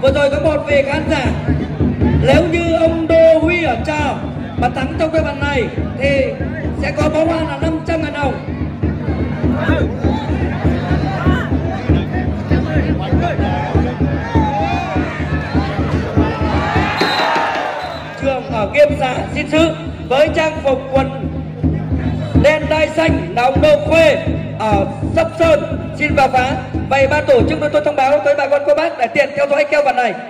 vừa rồi có một vị khán giả, nếu như ông Đô Huy ở Trà mà thắng trong cái bàn này thì sẽ có bó hoa là 500.000 đồng. Trường ở Nghiêm Xá xin sự với trang phục quần đen đai xanh là ông Đô Khuê ở Sóc Sơn xin vào phá. Vậy ban tổ chức tôi thông báo tới bà con cô bác để tiện theo dõi keo bàn này.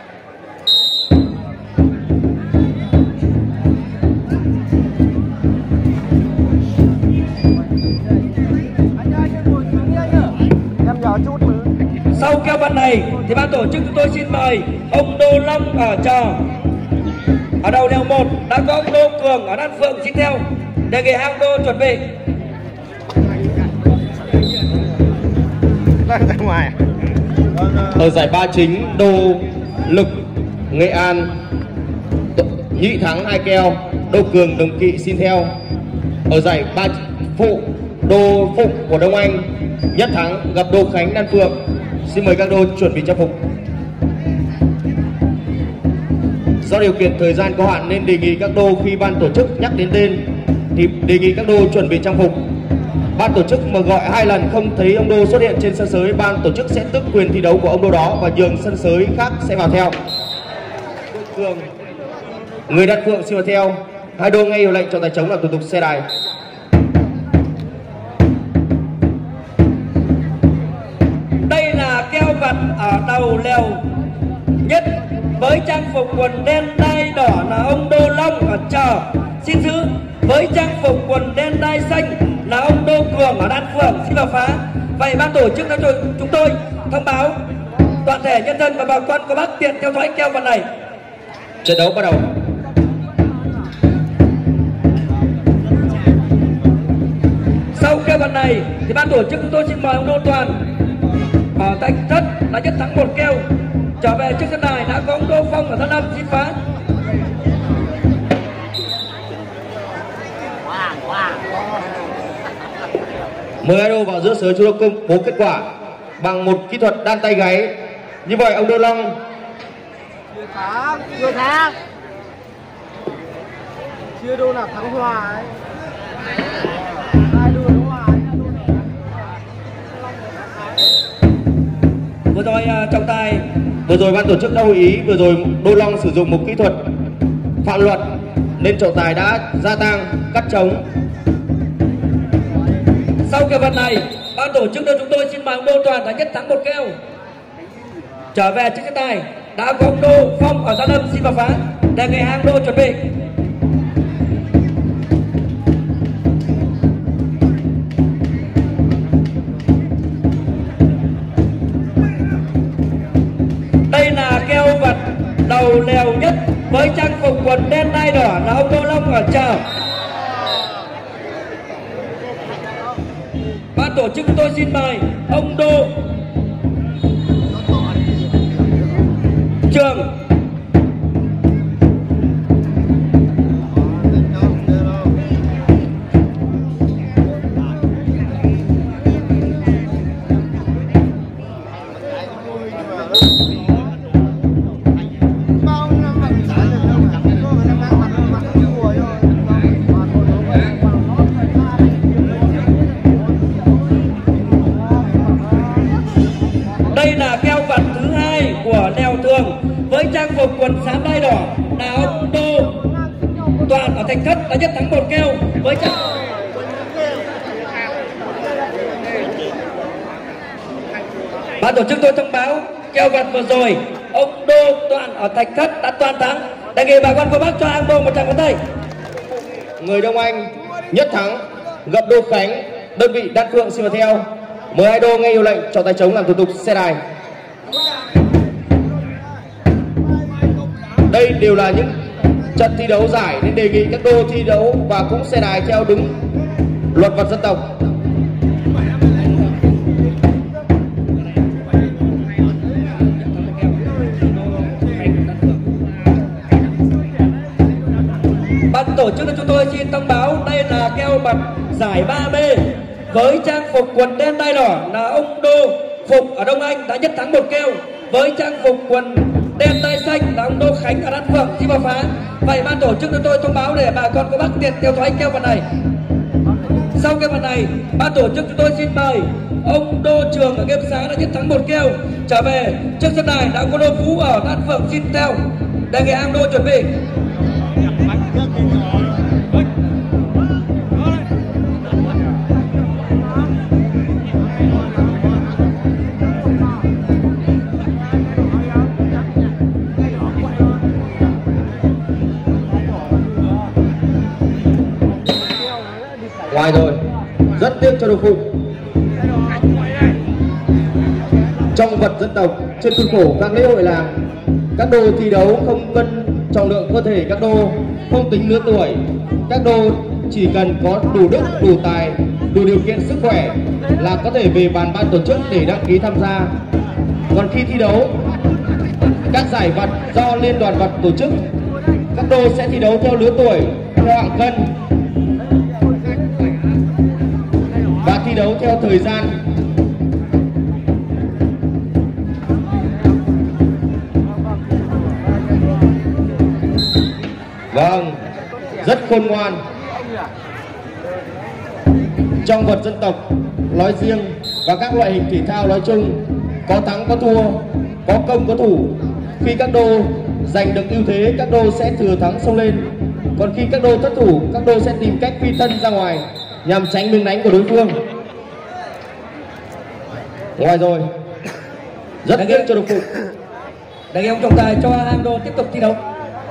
Sau keo bàn này thì ban tổ chức chúng tôi xin mời ông Đô Long ở Trò. Ở đầu nèo 1 đã có ông Đô Cường ở Đan Phượng xin theo. Đề nghị hai ông Đô chuẩn bị. Ở giải ba chính Đô Lực Nghệ An nhị thắng 2 keo, Đô Cường Đồng Kỵ xin theo. Ở giải ba phụ Đô Phụng của Đông Anh nhất thắng gặp Đô Khánh Đan Phượng. Xin mời các đô chuẩn bị trang phục. Do điều kiện thời gian có hạn nên đề nghị các đô khi ban tổ chức nhắc đến tên thì đề nghị các đô chuẩn bị trang phục. Ban tổ chức mà gọi 2 lần không thấy ông Đô xuất hiện trên sân sới, ban tổ chức sẽ tước quyền thi đấu của ông Đô đó và nhường sân sới khác sẽ vào theo. Đô Cường, người Đan Phượng xin vào theo. Hai đô nghe hiệu lệnh cho tài trống làm thủ tục xe đài. Đây là keo vặt ở đầu lèo nhất với trang phục quần đen đai đỏ là ông Đô Long ở Trà xin giữ, với trang phục quần đen đai xanh là ông Đô Cường ở Đan Phượng xin vào phá. Vậy ban tổ chức chúng tôi thông báo toàn thể nhân dân và bà con cô bác tiện theo dõi keo vặt này. Trận đấu bắt đầu. Sau keo vặt này thì ban tổ chức chúng tôi xin mời ông Đô Toàn ở Thạch Thất đã nhất thắng 1 keo. Trở về trước sân đài đã có ông Đô Phong ở Tân Lâm xin phá. Mời Đô vào giữa sới chúng tôi công bố kết quả bằng một kỹ thuật đan tay gáy. Như vậy ông Đô Long chưa thắng, chưa đô nào thắng hòa ấy. Hai đô thắng hòa. Vừa rồi trọng tài vừa rồi ban tổ chức đã hội ý, vừa rồi Đô Long sử dụng một kỹ thuật phạm luật nên trọng tài đã gia tăng cắt trống. Sau keo vặt này ban tổ chức chúng tôi xin mời ông Đô Toàn đã nhất thắng 1 keo. Trở về trước sân đài đã có ông Đô Phong ở Gia Lâm xin vào phá. Đề nghị hai ông Đô chuẩn bị. Đây là keo vặt đầu lèo nhất với trang phục quần đen đai đỏ là ông Đô Long ở Trà. Ban tổ chức tôi xin mời ông Đô Trường. Đây là keo vặt thứ 2 của nèo Tường với trang phục quần xám đai đỏ là ông Đô Toàn ở Thạch Thất đã nhất thắng 1 keo với trang. Ban tổ chức tôi thông báo keo vặt vừa rồi ông Đô Toàn ở Thạch Thất đã toàn thắng. Đề nghị bà con cô bác cho anh Đô một tràng pháo tay. Người Đông Anh nhất thắng gặp Đô Khánh, đơn vị Đan Phượng xin vào theo. Mời hai đô nghe hiệu lệnh cho tay trống làm thủ tục xe đài. Đây đều là những trận thi đấu giải nên đề nghị các đô thi đấu và cũng xe đài theo đúng luật vật dân tộc. Ban tổ chức chúng tôi xin thông báo đây là keo vặt giải 3B với trang phục quần đen đai đỏ là ông Đô Phục ở Đông Anh đã nhất thắng 1 keo. với trang phục quần đen tay xanh là ông Đô Khánh ở Đan Phượng xin vào phá. Vậy ban tổ chức cho tôi thông báo để bà con có bác tiện theo dõi keo vật này. Sau keo vật này, ban tổ chức chúng tôi xin mời ông Đô Trường ở Kiếp Sáng đã chiến thắng 1 keo trở về trước sân đài đã có Đô Phú ở Đan Phượng xin theo. Đề nghị Ang Đô chuẩn bị. Ngoài rồi, rất tiếc cho Đô Phụng. Trong vật dân tộc trên khuôn khổ các lễ hội làng, các đô thi đấu không cân trọng lượng cơ thể các đô, không tính lứa tuổi. Các đô chỉ cần có đủ đức, đủ tài, đủ điều kiện sức khỏe là có thể về bàn ban tổ chức để đăng ký tham gia. Còn khi thi đấu, các giải vật do liên đoàn vật tổ chức, các đô sẽ thi đấu theo lứa tuổi, theo hạng cân và thi đấu theo thời gian. Vâng, rất khôn ngoan. Trong vật dân tộc nói riêng và các loại hình thể thao nói chung, có thắng có thua, có công có thủ. Khi các đô giành được ưu thế, các đô sẽ thừa thắng xông lên. Còn khi các đô thất thủ, các đô sẽ tìm cách phi thân ra ngoài nhằm tránh miếng đánh của đối phương. Ngoài rồi, rất tiếc cho Đô Phụng. Đề nghị ông trọng tài cho Ang Đô tiếp tục thi đấu.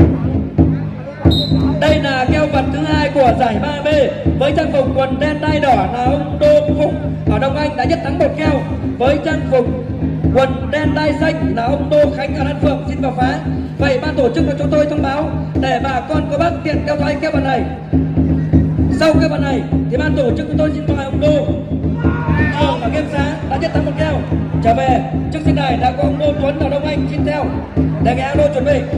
Đây là keo vật thứ 2 của giải 3B với trang phục quần đen đai đỏ là ông Đô Phụng ở Đông Anh đã nhất thắng 1 keo. Với trang phục quần đen đai xanh là ông Đô Khánh ở Đan Phượng xin vào phá. Vậy ban tổ chức của chúng tôi thông báo để bà con có bác tiện theo dõi keo vật này. Sau keo vật này thì ban tổ chức của tôi xin mời ông Đô Trường ở Kiếp Sáng đã nhất thắng 1 keo trở về trước sân đài đã có ông Đô Tuấn ở Đông Anh xin theo. Đề nghị Ang Đô chuẩn bị.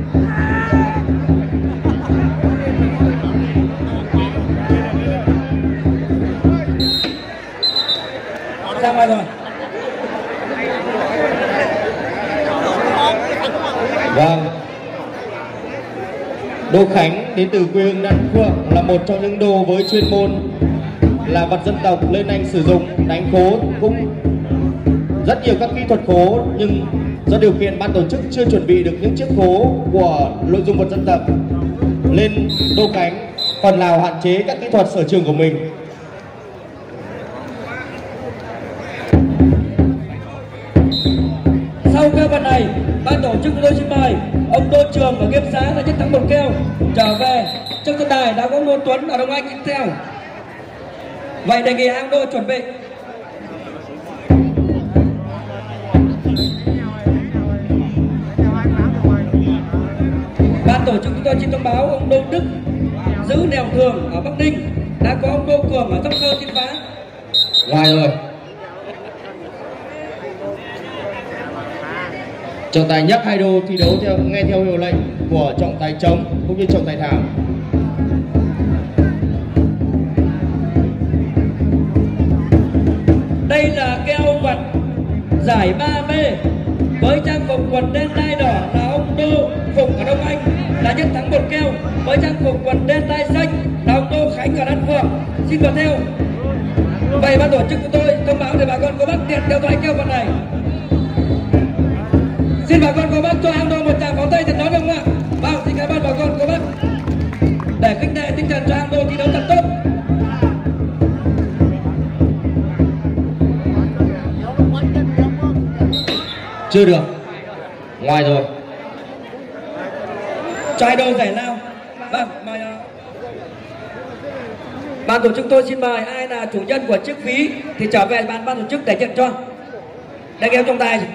Ra ngoài rồi. Vâng, Đô Khánh đến từ quê hương Đan Phượng là một trong những đô với chuyên môn là vật dân tộc nên anh sử dụng đánh khố cũng rất nhiều các kỹ thuật khố, nhưng do điều kiện ban tổ chức chưa chuẩn bị được những chiếc khố của nội dung vật dân tộc nên Đô Khánh phần nào hạn chế các kỹ thuật sở trường của mình. Sau keo vật này, ban tổ chức tôi xin mời ông Đô Trường ở Kiếp Sáng đã chiến thắng 1 keo trở về trong sân đài đã có Ngô Tuấn ở Đông Anh tiếp theo. Vậy đề nghị Ang Đô chuẩn bị. Ban tổ chức chúng tôi xin thông báo ông Đô Đức giữ nèo thường ở Bắc Ninh đã có ông Đô Cường ở Sóc Sơn xin phá. Ngoài rồi, trọng tài nhắc hai đô thi đấu nghe theo hiệu lệnh của trọng tài trống cũng như trọng tài thảo. Đây là keo vật giải 3B với trang phục quần đen đai đỏ là ông Đô Phụng ở Đông Anh đã nhất thắng 1 keo. Với trang phục quần đen đai xanh là ông Đô Khánh ở Đan Phượng xin vào theo. Vậy ban tổ chức của tôi thông báo để bà con có bác tiện theo dõi keo vật này. Xin bà con có bác cho Ang Đô một tràng pháo tay thật lớn không ạ? Vâng, xin cảm ơn bà con có bác để khích lệ tinh thần cho Ang Đô thi đấu thật tốt. Chưa được. Ngoài rồi. Cho hai đô giải lao. Vâng, mời ban tổ chức tôi xin mời ai là chủ nhân của chiếc ví thì trở về ban tổ chức để nhận cho. Đây em trọng tài.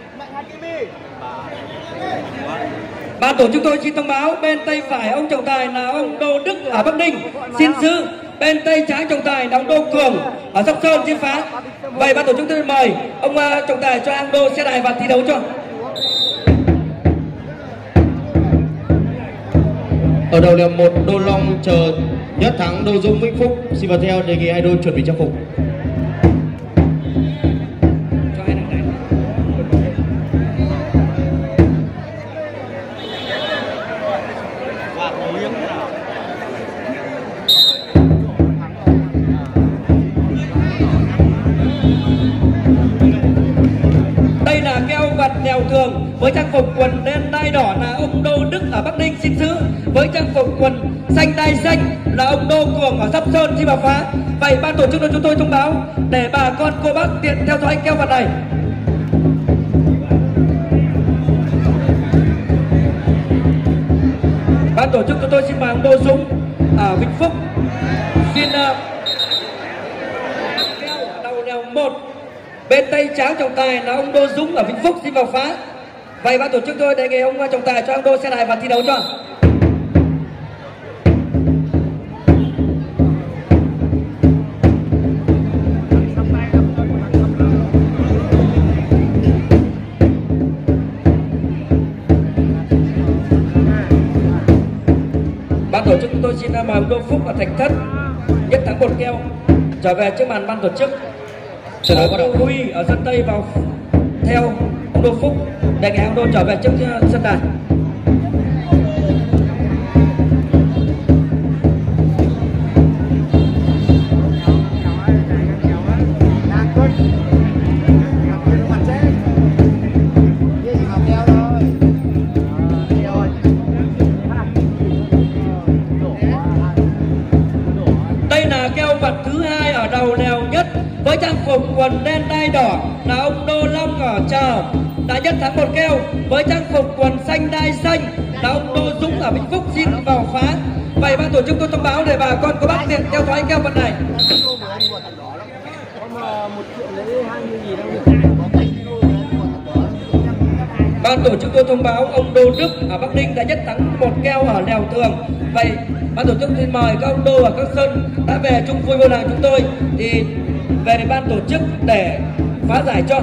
Ban tổ chức tôi xin thông báo bên tay phải ông trọng tài là ông Đô Đức ở Bắc Ninh xin giữ, bên tay trái trọng tài là ông Đô Cường ở Sóc Sơn xin phá. Vậy ban tổ chức tôi mời ông trọng tài cho Ang Đô xe đài và thi đấu cho. Ở đầu liệm 1 Đô Long chờ Nhất Thắng Đô Dũng Vĩnh Phúc xin vào theo, đề nghị hai đôi chuẩn bị trang phục. keo vặt lèo thường với trang phục quần đen đai đỏ là ông Đô Đức ở Bắc Ninh xin giữ. Với trang phục quần xanh đai xanh là ông Đô Cường ở Sóc Sơn xin vào phá. Vậy ban tổ chức chúng tôi thông báo để bà con cô bác tiện theo dõi keo vặt này. Ban tổ chức chúng tôi xin mời ông Đô Dũng ở Vĩnh Phúc xin keo ở đầu lèo 1. Bên tay trái trọng tài là ông Đô Dũng ở Vĩnh Phúc xin vào phá. Vậy ban tổ chức tôi đề nghị ông trọng tài cho ông Đô xe đài và thi đấu cho. Ban tổ chức chúng tôi xin mời ông Đô Phúc và Thạch Thất nhất thắng 1 keo trở về trước màn ban tổ chức. Ông Đô Huy ở sân Tây vào theo ông Đô Phúc, đề nghị ông Đô trở về trước sân đài. Đây là keo vặt thứ 2 ở đầu lèo nhất với trang phục quần đen đai đỏ là ông Đô Long ở Trào đã nhất thắng 1 keo. Với trang phục quần xanh đai xanh là ông Đô Dũng ở Vĩnh Phúc xin vào phá. Vậy ban tổ chức tôi thông báo để bà con có bác tiện theo dõi keo vặt này. Ban tổ chức tôi thông báo ông Đô Đức ở Bắc Ninh đã nhất thắng 1 keo ở lèo thường. Vậy ban tổ chức xin mời các ông Đô và các Sơn đã về chung vui vô làng chúng tôi thì về để ban tổ chức để phá giải cho.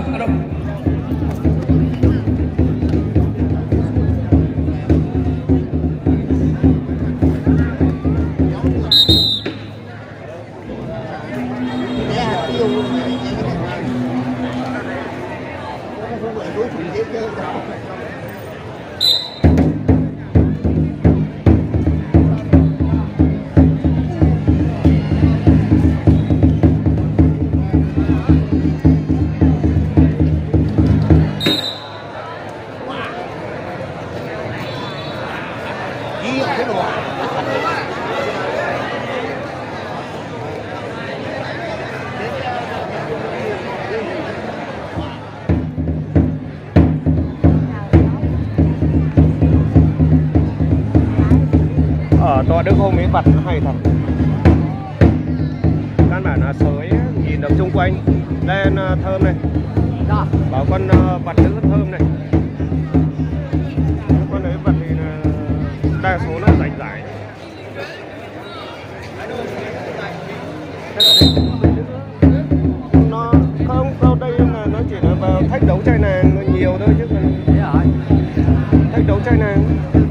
Tọa Đức hôm ấy vặt nó hay thật. Căn bản là sới nhìn được chung quanh đen thơm này. Bảo con vặt rất thơm này. Con ấy vặt thì đa số nó rảnh rải. Nó không đâu, đây là nó chỉ là vào thách đấu trai nàng nhiều thôi chứ còn thách đấu trai nàng.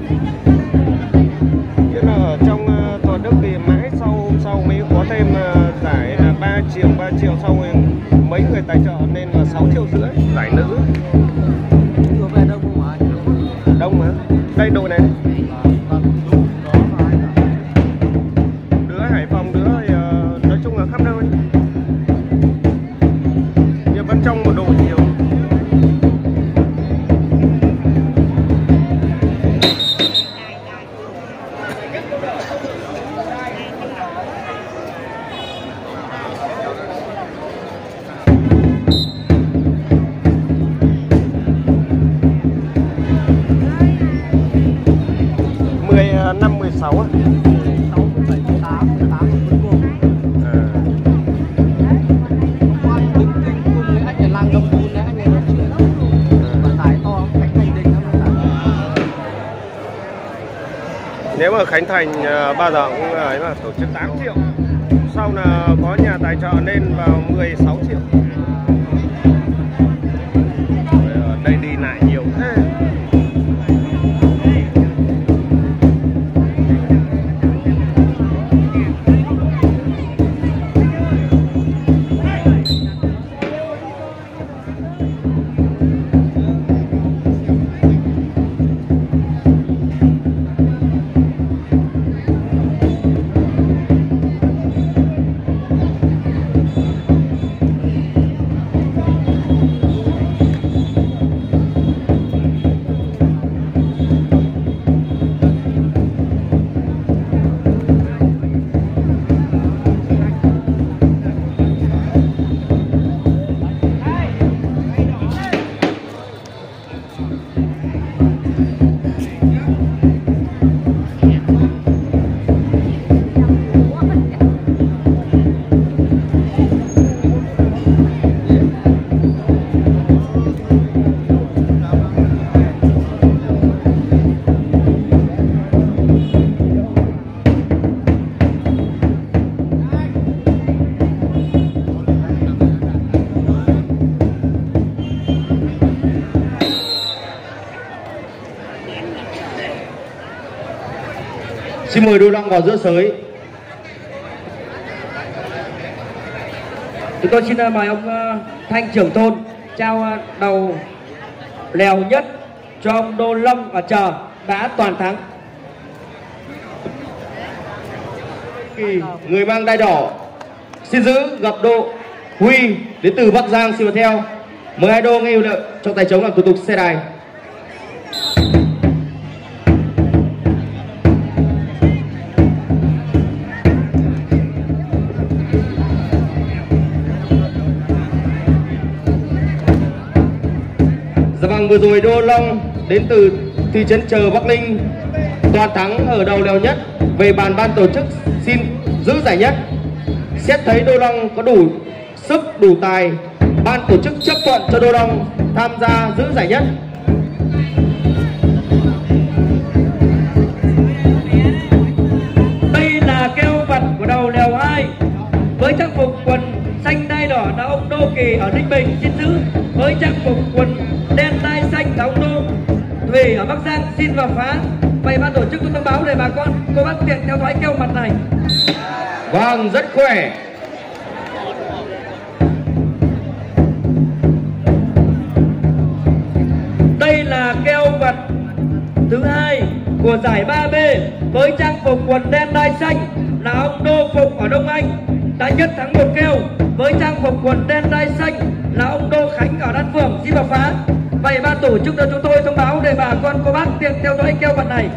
Ở trong Tọa Đức thì mãi sau mới có thêm giải là 3 triệu sau rồi mấy người tài trợ nên là 6,5 triệu giải nữ. Về đông không hả? Đông mà. Đây đội này. Đứa Hải Phòng, đứa thì nói chung là khắp nơi. Nhưng vẫn trong một đội nhiều. 16 á. 16, 17, 18 cuối cùng. Cùng với anh là làng Đông Bún đấy, anh ấy nói chuyện lắm. Và giải to, Khánh Thành định lắm. Nếu mà Khánh Thành bao giờ cũng ấy mà tổ chức 8 triệu. Sau là có nhà tài trợ nên vào 16 triệu. Ở đây đi lại nhiều thế. Xin mời Đô Long vào giữa sới. Chúng tôi xin mời ông Thanh trưởng thôn trao đầu lèo nhất cho ông Đô Long ở chờ đã toàn thắng. Người mang đai đỏ xin giữ gặp Đô Huy đến từ Bắc Giang xin vào theo. Mời hai đô nghe hiệu lệnh trong tay trống làm thủ tục xe đài. Dạ vâng, vừa rồi Đô Long đến từ thị trấn Chờ Bắc Ninh toàn thắng ở đầu lèo nhất. Về bàn ban tổ chức xin giữ giải nhất. Xét thấy Đô Long có đủ sức đủ tài, ban tổ chức chấp thuận cho Đô Long tham gia giữ giải nhất. Đây là keo vật của đầu lèo 2 với trang phục quần xanh đai đỏ là ông Đô Kỳ ở Ninh Bình xin giữ, với trang phục quần đen đai xanh là ông Đô Thủy ở Bắc Giang xin vào phá. Vậy ban tổ chức tôi thông báo để bà con cô bác tiện theo dõi keo mặt này. Vâng, rất khỏe. Đây là keo vật thứ hai của giải 3B với trang phục quần đen đai xanh là ông Đô Phục ở Đông Anh đã nhất thắng một keo, với trang phục quần đen đai xanh là ông Đô Khánh ở Đan Phượng xin vào phá. Vậy ban tổ chức cho chúng tôi thông báo để bà con cô bác tiện theo dõi keo vật này.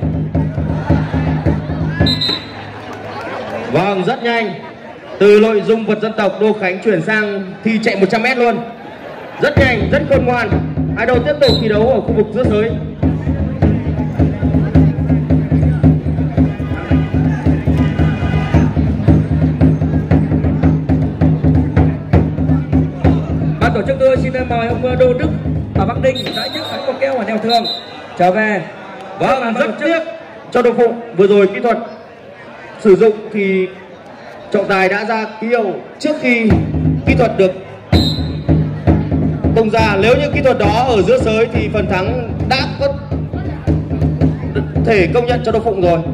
Vâng, rất nhanh. Từ nội dung vật dân tộc Đô Khánh chuyển sang thi chạy 100m luôn. Rất nhanh, rất khôn ngoan. Hai đội tiếp tục thi đấu ở khu vực giữa sới. Ban tổ chức tôi xin mời ông Đô Đức ở Bắc Ninh đã nhất thắng một keo ở nèo thường trở về. Vâng, rất tiếc cho Đô Phụng. Vừa rồi kỹ thuật sử dụng thì trọng tài đã ra ký hiệu trước khi kỹ thuật được tung ra. Nếu như kỹ thuật đó ở giữa sới thì phần thắng đã có thể công nhận cho Đô Phụng rồi.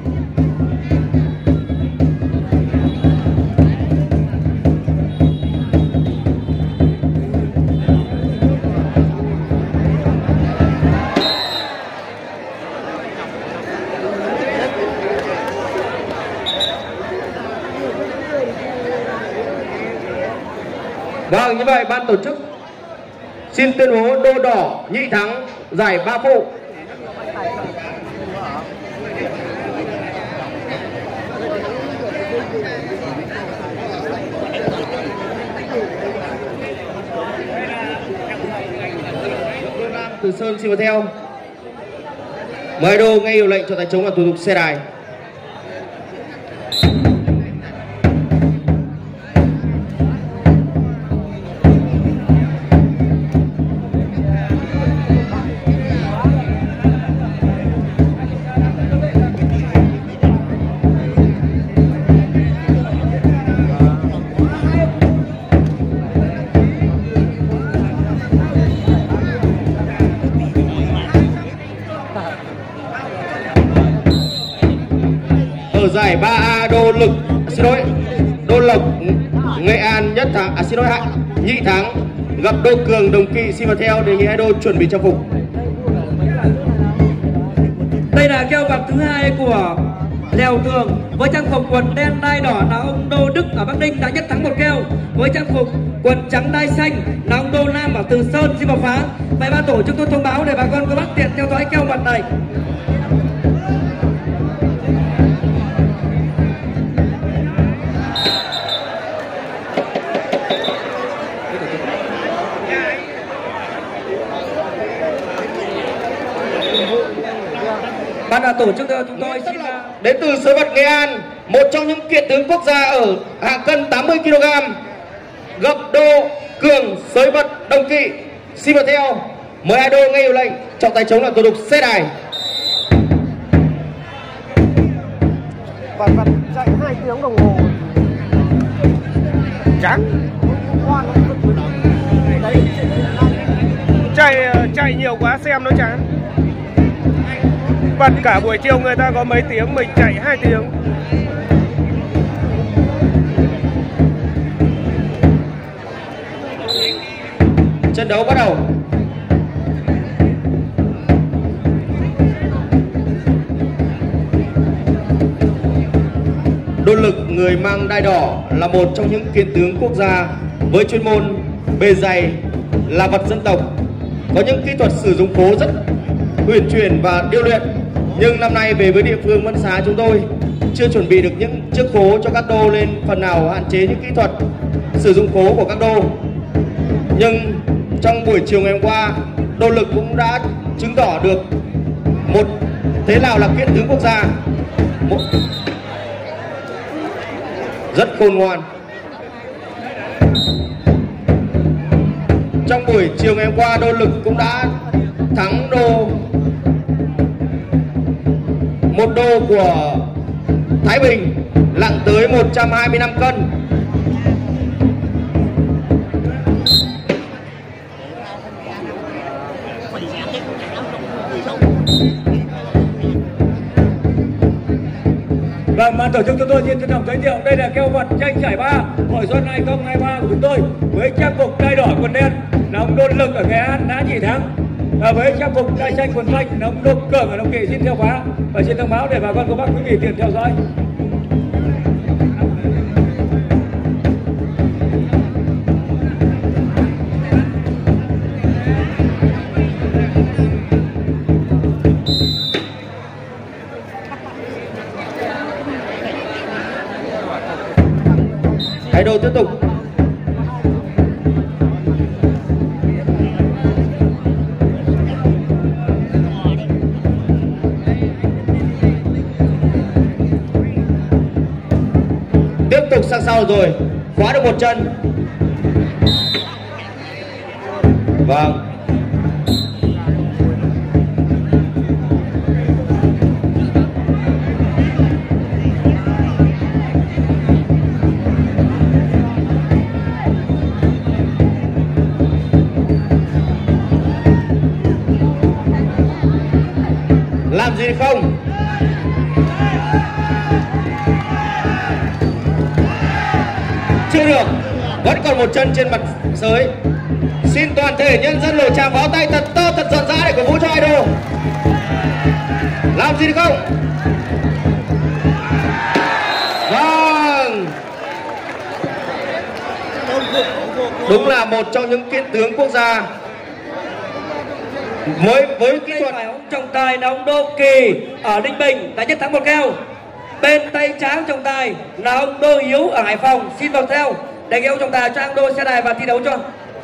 Vâng, như vậy ban tổ chức xin tuyên bố Đô Đỏ nhị thắng giải 3 phụ. Từ Sơn xin vào theo. Mời Đô nghe hiệu lệnh cho tay trống là thủ tục xe đài. Giải 3A Đô Lộc Nghệ An nhất thắng nhị thắng gặp Đô Cường Đồng Kỵ xin vào theo. Đề nghị hai đô chuẩn bị trang phục. Đây là keo vật thứ hai của lèo tường với trang phục quần đen đai đỏ là ông Đô Đức ở Bắc Ninh đã nhất thắng một keo, với trang phục quần trắng đai xanh là ông Đô Nam ở Từ Sơn xin vào phá. Vậy ban tổ chức tôi thông báo để bà con cô bác tiện theo dõi keo vật này. ban tổ chức chúng tôi xin đến từ Sới Bật Nghệ An, một trong những kiện tướng quốc gia ở hạng cân 80 kg, gập đô cường Sới Bật Đồng Kỵ. Xin vào theo, mời hai đô nghe hiệu lệnh, trọng tài chống là thủ tục xe đài. Và chạy 2 tiếng đồng hồ chán. Chạy nhiều quá xem nó chán. Bật cả buổi chiều người ta có mấy tiếng, mình chạy 2 tiếng. Trận đấu bắt đầu. Đô Lực, người mang đai đỏ, là một trong những kiện tướng quốc gia với chuyên môn bề dày, là vật dân tộc, có những kỹ thuật sử dụng phố rất huyền chuyển và điêu luyện. Nhưng năm nay về với địa phương Mẫn Xá chúng tôi chưa chuẩn bị được những chiếc phố cho các đô, nên phần nào hạn chế những kỹ thuật sử dụng phố của các đô. Nhưng trong buổi chiều ngày hôm qua, Đô Lực cũng đã chứng tỏ được một thế nào là kiện tướng quốc gia, rất khôn ngoan. Trong buổi chiều ngày hôm qua, Đô Lực cũng đã thắng một đô của Thái Bình, nặng tới 125 cân. Và ban tổ chức chúng tôi xin trân trọng giới thiệu, đây là keo vật tranh giải ba hội xuân 2023 của chúng tôi với trang phục đai đỏ quần đen là ông Đô Lực ở Nghệ An đã nhì thắng, và với trang phục đai xanh quần xanh là ông Đô Cường ở Đồng Kỵ xin theo khóa và xin thông báo để bà con cô bác quý vị tiện theo dõi. Thái Đô tiếp tục. Tiếp tục sang sau rồi, khóa được một chân. Vâng. Làm gì không? Chưa được, vẫn còn một chân trên mặt sới. Xin toàn thể nhân dân lồi tràng pháo tay thật to thật giòn giã để cổ vũ cho idol. Làm gì được không? Vâng, đúng là một trong những kiện tướng quốc gia với kỹ thuật. Trọng tài là ông Đô Kỳ ở Ninh Bình đã nhất thắng một keo. Bên tay trái trọng tài là ông Đô Hiếu ở Hải Phòng xin vào theo để ông trọng tài cho ông Đô xe đài và thi đấu cho.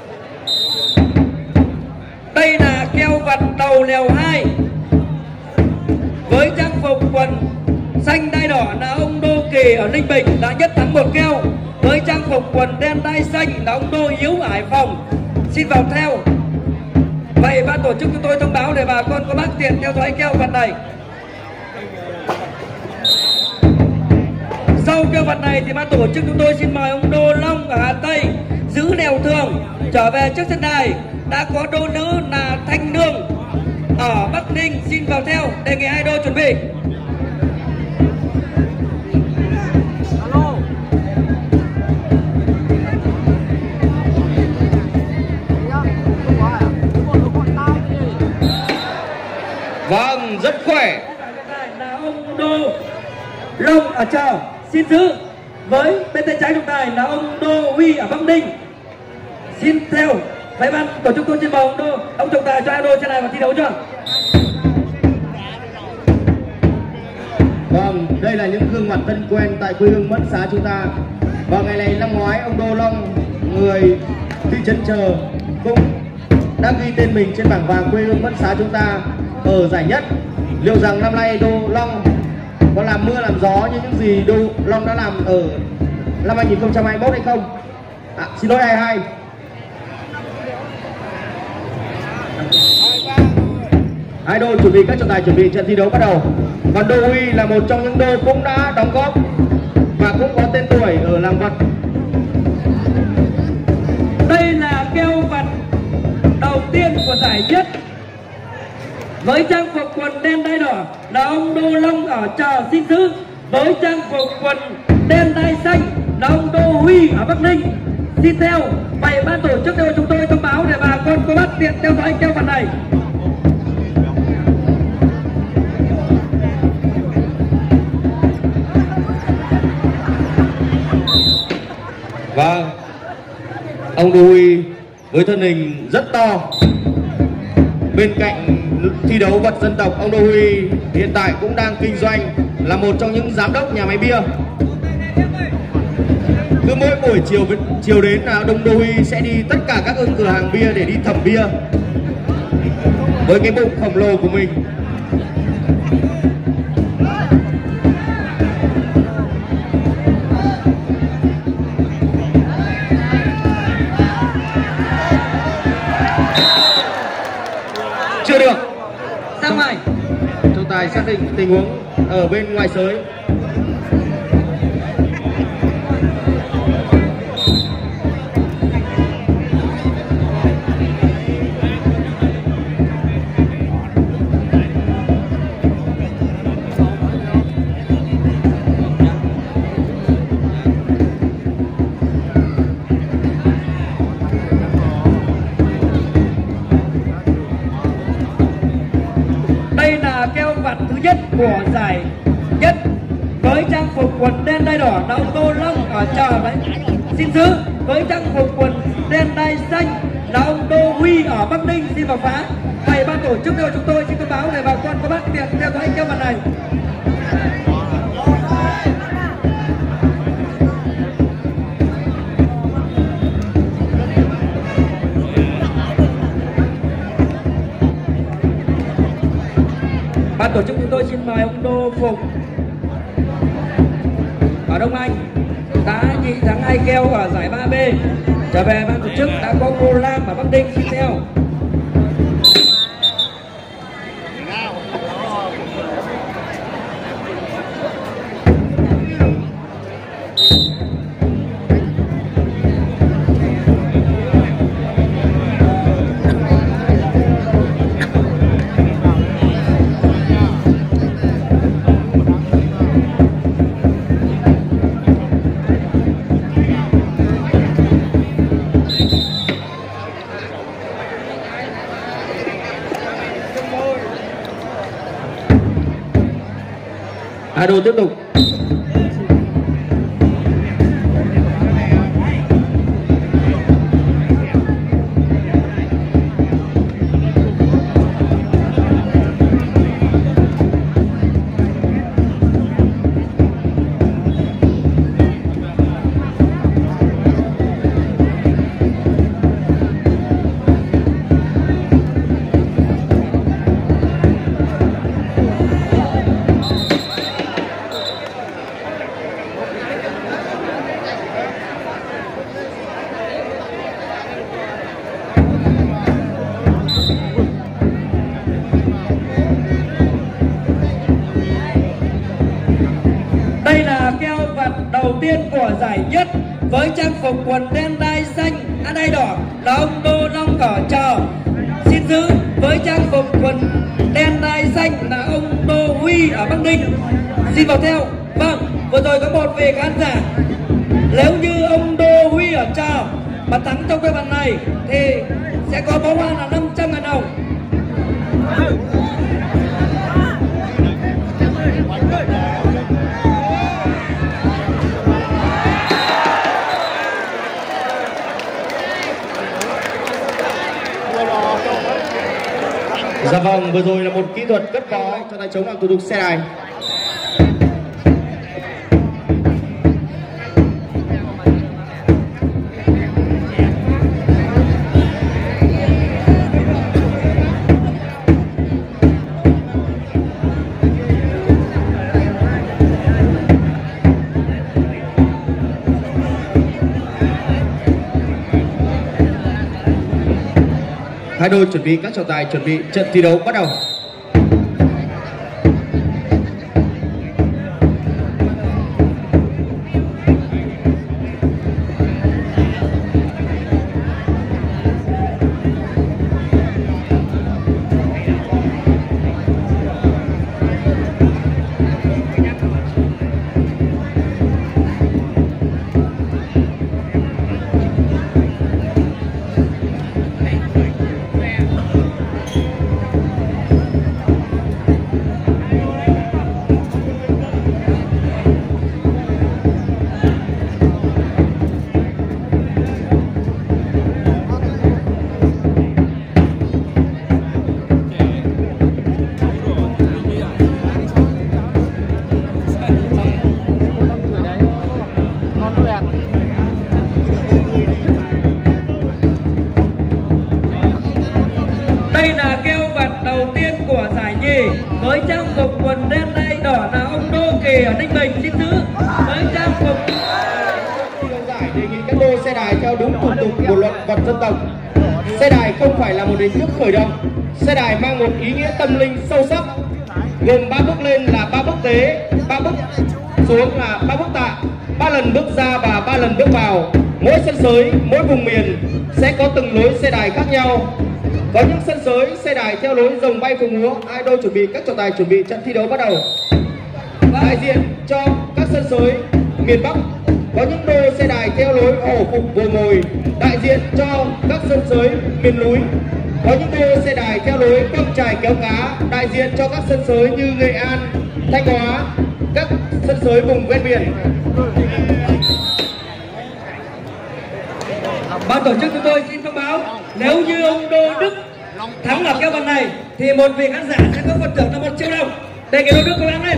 Đây là keo vật đầu lèo 2 với trang phục quần xanh đai đỏ là ông Đô Kỳ ở Ninh Bình đã nhất thắng một keo, với trang phục quần đen đai xanh là ông Đô Hiếu ở Hải Phòng xin vào theo. Vậy ban tổ chức chúng tôi thông báo để bà con có bác tiện theo dõi keo vật này. Sau keo vật này thì ban tổ chức chúng tôi xin mời ông Đô Long ở Hà Tây giữ nèo thường trở về trước sân đài. Đã có đô nữ là Thanh Nương ở Bắc Ninh xin vào theo, đề nghị hai đô chuẩn bị. Vâng, rất khỏe. Là ông Đô Long ở chờ xin giữ, với bên tay trái trọng tài là ông Đô Huy ở Bắc Ninh xin theo. Vậy ban tổ chức tôi xin mời ông trọng tài cho hai đô trên này và thi đấu chưa? Vâng, đây là những gương mặt thân quen tại quê hương Mẫn Xá chúng ta. Vào ngày này năm ngoái, ông Đô Long, người thị trấn Chờ, cũng đã ghi tên mình trên bảng vàng quê hương Mẫn Xá chúng ta ở giải nhất Liệu rằng năm nay Đô Long có làm mưa làm gió như những gì Đô Long đã làm ở năm 2021 hay không? Xin lỗi 22. Hai đô chuẩn bị, các trọng tài chuẩn bị, trận thi đấu bắt đầu. Còn Đô Huy là một trong những đô cũng đã đóng góp và cũng có tên tuổi ở làng vật. Đây là keo vật đầu tiên của giải nhất với trang phục quần đen đai đỏ là ông Đô Long ở Chợ Xin Thứ, với trang phục quần đen đai xanh là ông Đô Huy ở Bắc Ninh. Xin theo bảy ban tổ chức cho chúng tôi thông báo để bà con cô bác tiện theo dõi keo vật này. Vâng, ông Đô Huy với thân hình rất to. Bên cạnh thi đấu vật dân tộc, ông Đô Huy hiện tại cũng đang kinh doanh, là một trong những giám đốc nhà máy bia. Cứ mỗi buổi chiều đến là ông Đô Huy sẽ đi tất cả các cửa hàng bia để đi thẩm bia với cái bụng khổng lồ của mình. Chưa được. Sang ngoài. Trọng tài xác định tình huống ở bên ngoài sới. Thứ nhất của giải nhất với trang phục quần đen đai đỏ là ông Đô Long ở Chợ Xin Thứ, với trang phục quần đen đai xanh là ông Đô Huy ở Bắc Ninh. Xin vào phá. Vậy ban tổ chức cho chúng tôi xin thông báo để bà con các bác tiện theo dõi keo vật này. Ban tổ chức chúng tôi xin mời ông Đô Phục ở Đông Anh đã nhị thắng 2 keo ở giải 3B trở về. Ban tổ chức đã có cô Lam ở Bắc Ninh xin theo. Hai đô tiếp tục. Đầu tiên của giải nhất với trang phục quần đen đai xanh đai đỏ là ông Đô Long ở Chợ Xin Thứ, với trang phục quần đen đai xanh là ông Đô Huy ở Bắc Ninh. Xin vào theo. Vâng, vừa rồi có một vị khán giả, nếu như ông Đô Huy ở Chợ mà thắng trong cái bàn này thì sẽ có bó hoa là 500.000 đồng. Dạ vâng, vừa rồi là một kỹ thuật rất khó cho tay chống làm thủ tục xe đài. Hai đôi chuẩn bị các trọng tài, chuẩn bị trận thi đấu bắt đầu. Đây là keo vật đầu tiên của giải nhì với trang phục quần đen đai đỏ là ông Đô Kỳ ở Ninh Bình, xin thứ với trang phục. Giải đề nghị các đôi xe đài theo đúng thủ tục của luật vật dân tộc. Xe đài không phải là một hình thức khởi động. Xe đài mang một ý nghĩa tâm linh sâu sắc, gồm 3 bước lên là 3 bước tế, 3 bước xuống là 3 bước tạ, 3 lần bước ra và 3 lần bước vào. Mỗi sân sới, mỗi vùng miền sẽ có từng lối xe đài khác nhau. Có những sân sới xe đài theo lối rồng bay phượng múa. Hai đôi chuẩn bị các trọng tài, chuẩn bị trận thi đấu bắt đầu. Đại diện cho các sân sới miền Bắc có những đôi xe đài theo lối hổ phục vừa ngồi. Đại diện cho các sân sới miền núi có những đôi xe đài theo lối quăng chài kéo cá. Đại diện cho các sân sới như Nghệ An, Thanh Hóa, các sân sới vùng ven biển. Ban tổ chức chúng tôi xin thông báo, nếu như ông Đô Đức thắng ở keo vật này thì một vị khán giả sẽ có phần thưởng là 1 triệu đồng. Đề nghị Đô Đức cố gắng lên.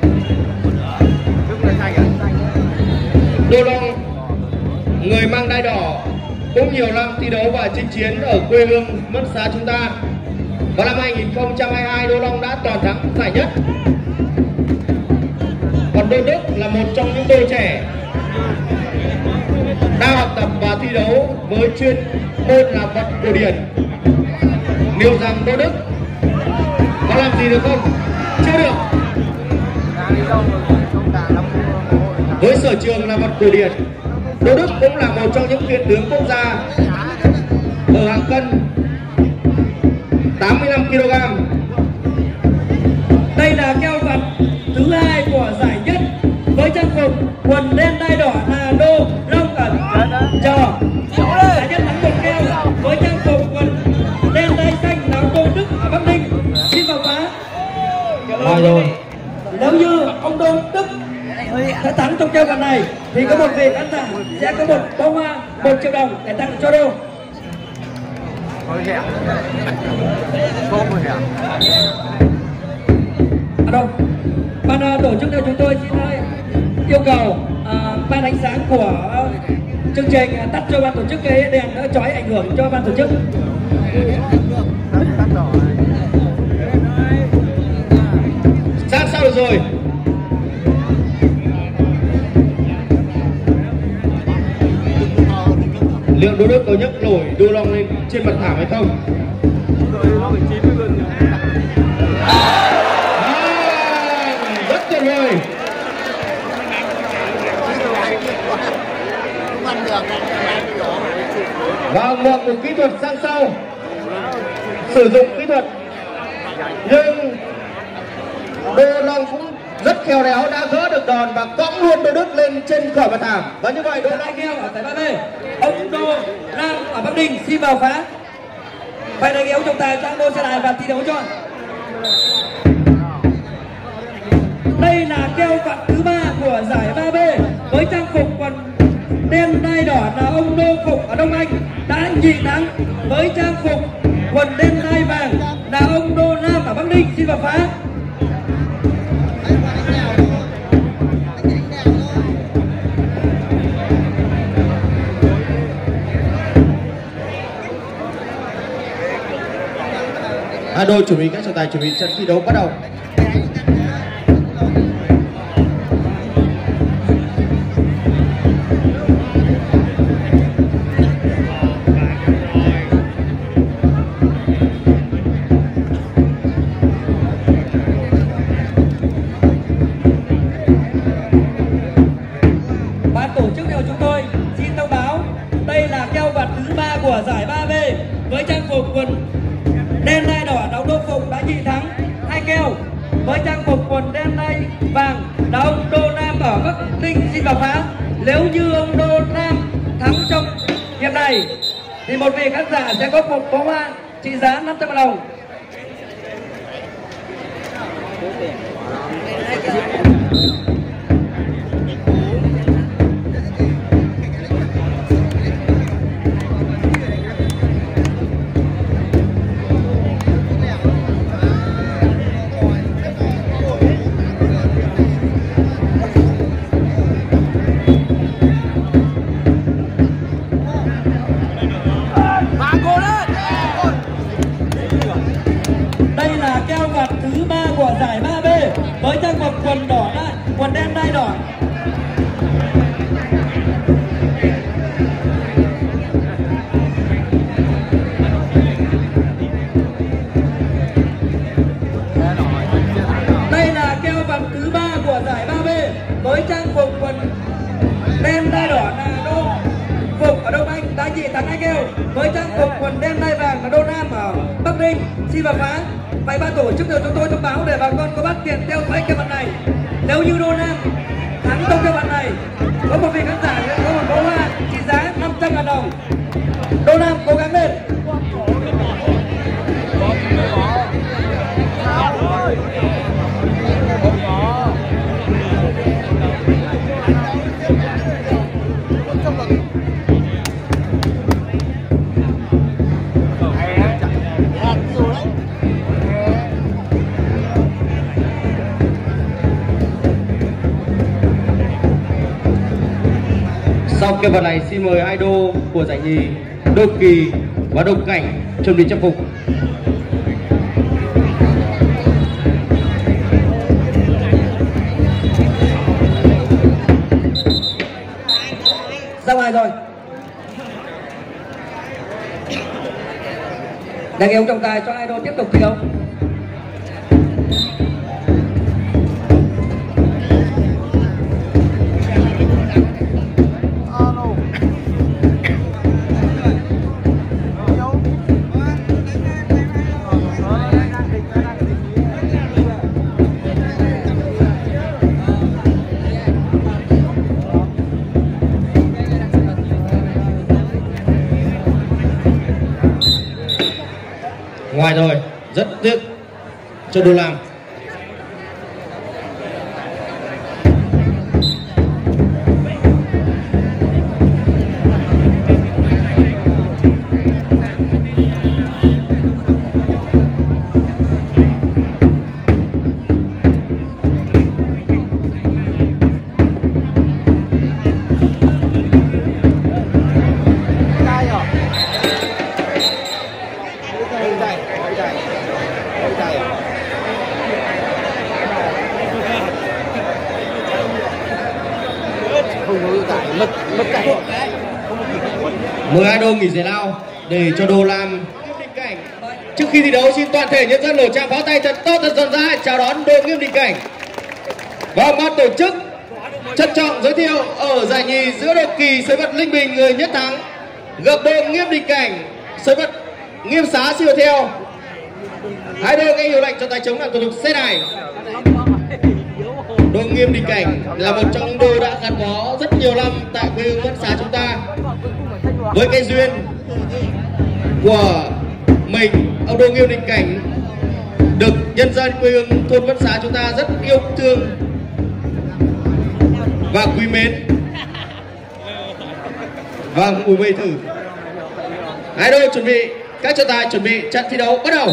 Đô Long, người mang đai đỏ, cũng nhiều năm thi đấu và chinh chiến ở quê hương Mất Xá chúng ta. Vào năm 2022, Đô Long đã toàn thắng giải nhất. Còn Đô Đức là một trong những đôi trẻ đang học tập và thi đấu với chuyên môn là vật cổ điển. Liệu rằng Đô Đức có làm gì được không? Chưa được. Với sở trường là vật cổ điển, Đô Đức cũng là một trong những tuyển tướng quốc gia ở hạng cân 85 kg. Đây là keo vật thứ hai của giải nhất với trang phục quần đen đai đỏ là Đô Long ở Trò. Giải nhất thắng 1 keo với trang phục quần đen đai xanh là ông Đô Đức ở Bắc Ninh, xin vào phá. Rồi. Nếu như ông Đô Đức sẽ thắng trong keo vật này thì có một vị khán giả sẽ có một bó hoa 1 triệu đồng để tặng cho Đô. Đâu? Ban tổ chức chúng tôi xin yêu cầu ban ánh sáng của chương trình tắt cho ban tổ chức cái đèn đỡ chói ảnh hưởng cho ban tổ chức. Sát sao được rồi. Liệu Đô Đức có nhấc nổi Đô Long lên trên mặt thảm hay không? Rất tuyệt vời. Và một kỹ thuật sang sau, sử dụng kỹ thuật, nhưng Đô Long cũng rất khéo léo đã gỡ được đòn và cõng luôn Đô Đức lên trên khỏi mặt thảm. Và như vậy Đô Long keo ở tại 3B, ông Đô Nam ở Bắc Ninh xin vào phá. Vậy là ông trọng tài sang đôi xe đài và thi đấu cho. Đây là keo vật thứ 3 của giải 3B với trang phục quần đen đai đỏ là ông Đô Phục ở Đông Anh đã nhị thắng với trang phục quần đen đai vàng là ông Đô Nam ở Bắc Ninh, xin vào phá. Hai đôi chuẩn bị các trọng tài, chuẩn bị trận thi đấu bắt đầu. keo. Với trang phục quần đen đay vàng là ông Đô Nam ở Bắc Ninh xin vào phá. Nếu như ông Đô Nam thắng trong hiệp này thì một vị khán giả sẽ có một bó hoa trị giá 500 000 đồng. Đây là keo vặt thứ 3 của giải 3B với trang phục quần đỏ đai, quần đen đai đỏ. Đây là keo vặt thứ 3 của giải 3B với trang phục quần đen đai đỏ là Đô Phục ở Đông Anh đã nhì thắng 2 keo. Với trang phục quần đen đai vàng là Đô Nam ở Bắc Ninh xin vào phá. Vậy ban tổ chức được chúng tôi thông báo để bà con có bắt tiền theo dõi keo vặt này. Nếu như Đô Nam thắng trong keo vặt này, có một vị khán giả sẽ có một bó hoa trị giá 500 000 đồng. Đô Nam cố gắng lên. Sau keo vặt này xin mời idol của giải nhì Đô Kỳ và Đô Cảnh chuẩn bị trang phục. Ra ngoài rồi. Đề nghị ông trọng tài cho idol tiếp tục thi đấu. Ngoài rồi, rất tiếc cho Đô Lam. Mời idol nghỉ giải lao để cho Đô Lam. Trước khi thi đấu xin toàn thể nhân dân nổ tràng pháo tay thật tốt thật rộn rã chào đón đội Nghiêm Đình Cảnh. Và ban tổ chức trân trọng giới thiệu ở giải nhì giữa Đô Kỳ sới vật Linh Bình người nhất thắng gặp đội Nghiêm Đình Cảnh sới vật Nghiêm Xá siêu theo. Hai đội nghe hiệu lệnh cho tay chống làm thủ tục xếp này. Đội Nghiêm Đình Cảnh là một trong những đội đã gắn bó rất nhiều năm tại quê hương Mẫn Xá chúng ta. Với cái duyên của mình, ông Đô Nghiêm Đình Cảnh được nhân dân quê hương thôn Mẫn Xá chúng ta rất yêu thương và quý mến. Vâng, Bùi Mây thử. Hai đội chuẩn bị, các trọng tài chuẩn bị trận thi đấu bắt đầu.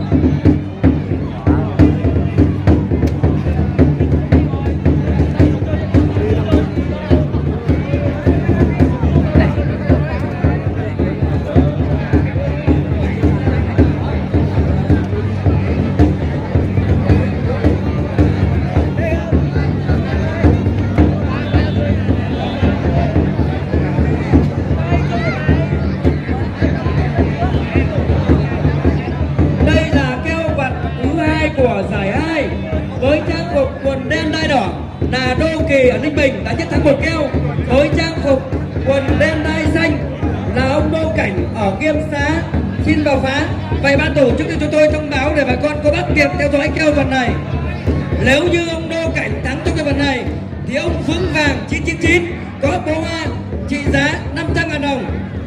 của giải 2 với trang phục quần đen đai đỏ là Đô Kỳ ở Ninh Bình đã nhất thắng 1 keo. Với trang phục quần đen đai xanh là ông Đô Cảnh ở Nghiêm Xá xin vào phá. Vậy ban tổ chức cho chúng tôi thông báo để bà con cô bác tiện theo dõi keo vật này. Nếu như ông Đô Cảnh thắng trong cái vật này thì ông Phướng Vàng 999 có bó hoa trị giá 500.000 đồng.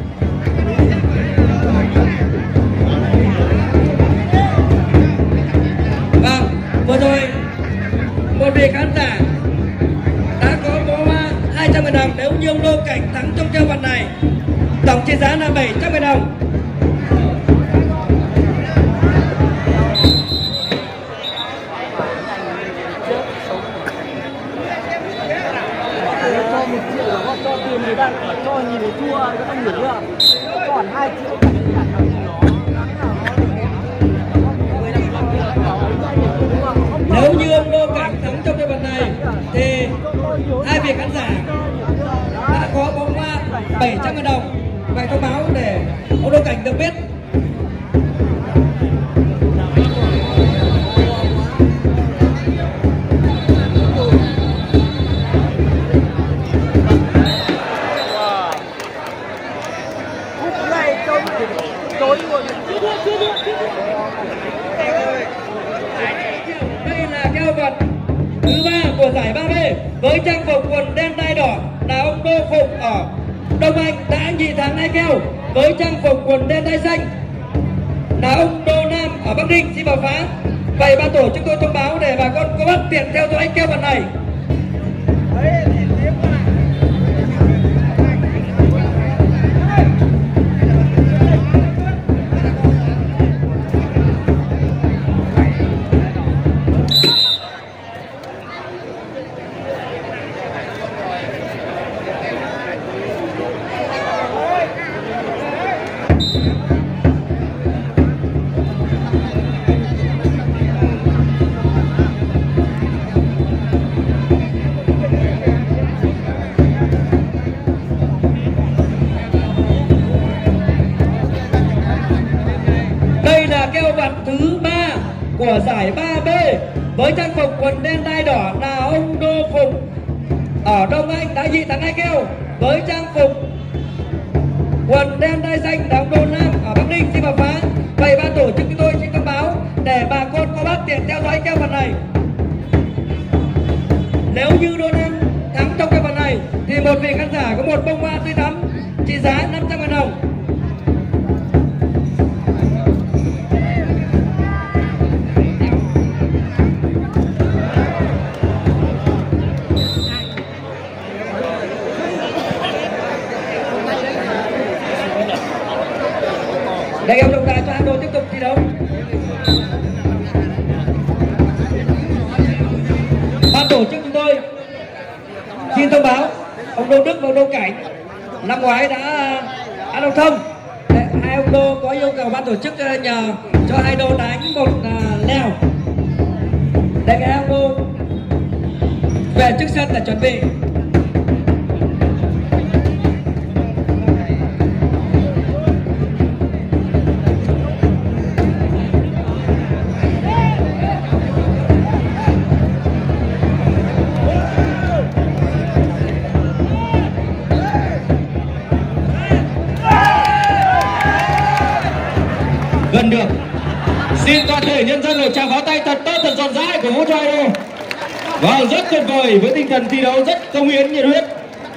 Vâng, vừa rồi một vị khán giả đã có bó hoa 200.000 đồng nếu như ông Đô Cảnh thắng trong keo vật này. Tổng trị giá là 700.000 đồng. Cho 1 triệu là cho tiền người ta cho nhìn thấy thua cái không hiểu chưa? Còn 2 triệu nếu như ông Đô Cảnh thắng trong cái vật này thì hai vị khán giả đã có bó hoa 700.000 đồng. Vậy thông báo để ông Đô Cảnh được biết. Đây là keo vật thứ 3 của giải 3B với trang phục quần đen đai đỏ là ông Đô Phục ở Đông Anh đã nhì thắng 2 keo. Với trang phục quần đen đai xanh là ông Đô Nam ở Bắc Ninh xin vào phá. Vậy ban tổ chức tôi thông báo để bà con cô bác tiện theo dõi keo vật này. Đây là keo vật thứ 3 của giải 3B với trang phục quần đen đai đỏ là ông Đô Phục ở Đông Anh đã nhì thắng 2 keo. Với trang phục quần đen đai xanh là ông Đô Nam ở Bắc Ninh xin vào phá. Vậy ban tổ chức chúng tôi xin thông báo để bà con cô bác tiện theo dõi keo vật này. Nếu như Đô Nam thắng trong cái vật này thì một vị khán giả có một bông hoa tươi thắm trị giá 500.000 đồng. Để em đồng tài cho hai đội tiếp tục thi đấu. Ban tổ chức chúng tôi xin thông báo ông Đô Đức và ông Đô Cảnh năm ngoái đã ăn đồng thông. Hai ông Đô có yêu cầu ban tổ chức nhờ cho hai đô đánh một lèo để hai ông Đô về trước sân để chuẩn bị. Gần được. Xin toàn thể nhân dân một tràng pháo tay thật tốt, thật rộn rã của vũ cho Idol. Vâng, rất tuyệt vời với tinh thần thi đấu rất công hiến nhiệt huyết.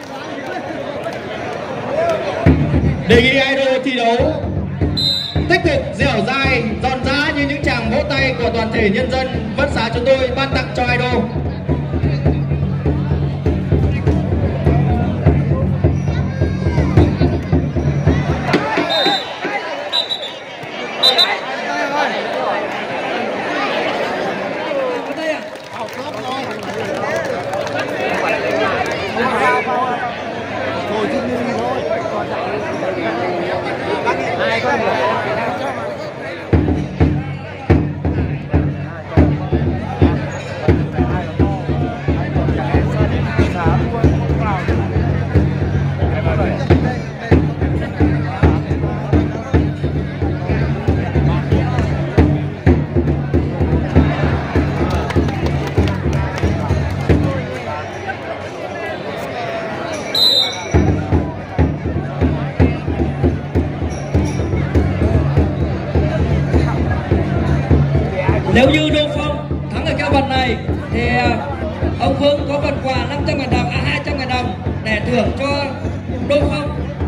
Đề nghị Idol thi đấu tích cực, dẻo dai, giòn giã như những tràng vỗ tay của toàn thể nhân dân Vân Xá chúng tôi ban tặng cho Idol. thắng ở keo vật này thì ông Phương có phần quà 500.000 đồng, 200.000 đồng để thưởng cho Đô Phong.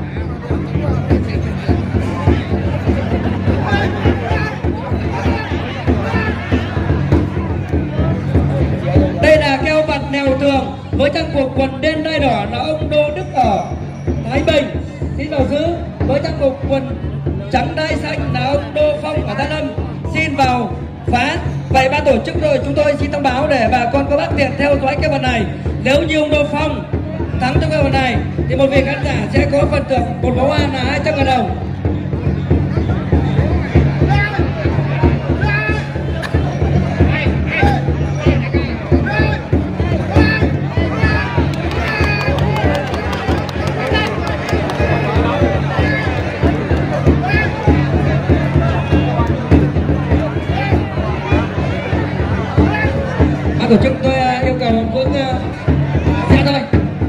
Đây là keo vật nèo tường với trang phục quần đen đai đỏ là ông Đô Đức ở Thái Bình. Xin vào giữ với trang phục quần trắng đai xanh là ông Đô Phong ở Gia Lâm. Xin vào phá. Vậy ban tổ chức rồi chúng tôi xin thông báo để bà con có bác tiện theo dõi cái vật này. Nếu như ông Đô Phong thắng trong cái vật này thì một vị khán giả sẽ có phần thưởng một bó hoa là 200.000 đồng. Tổ chức tôi yêu cầu ông Phương ra thôi.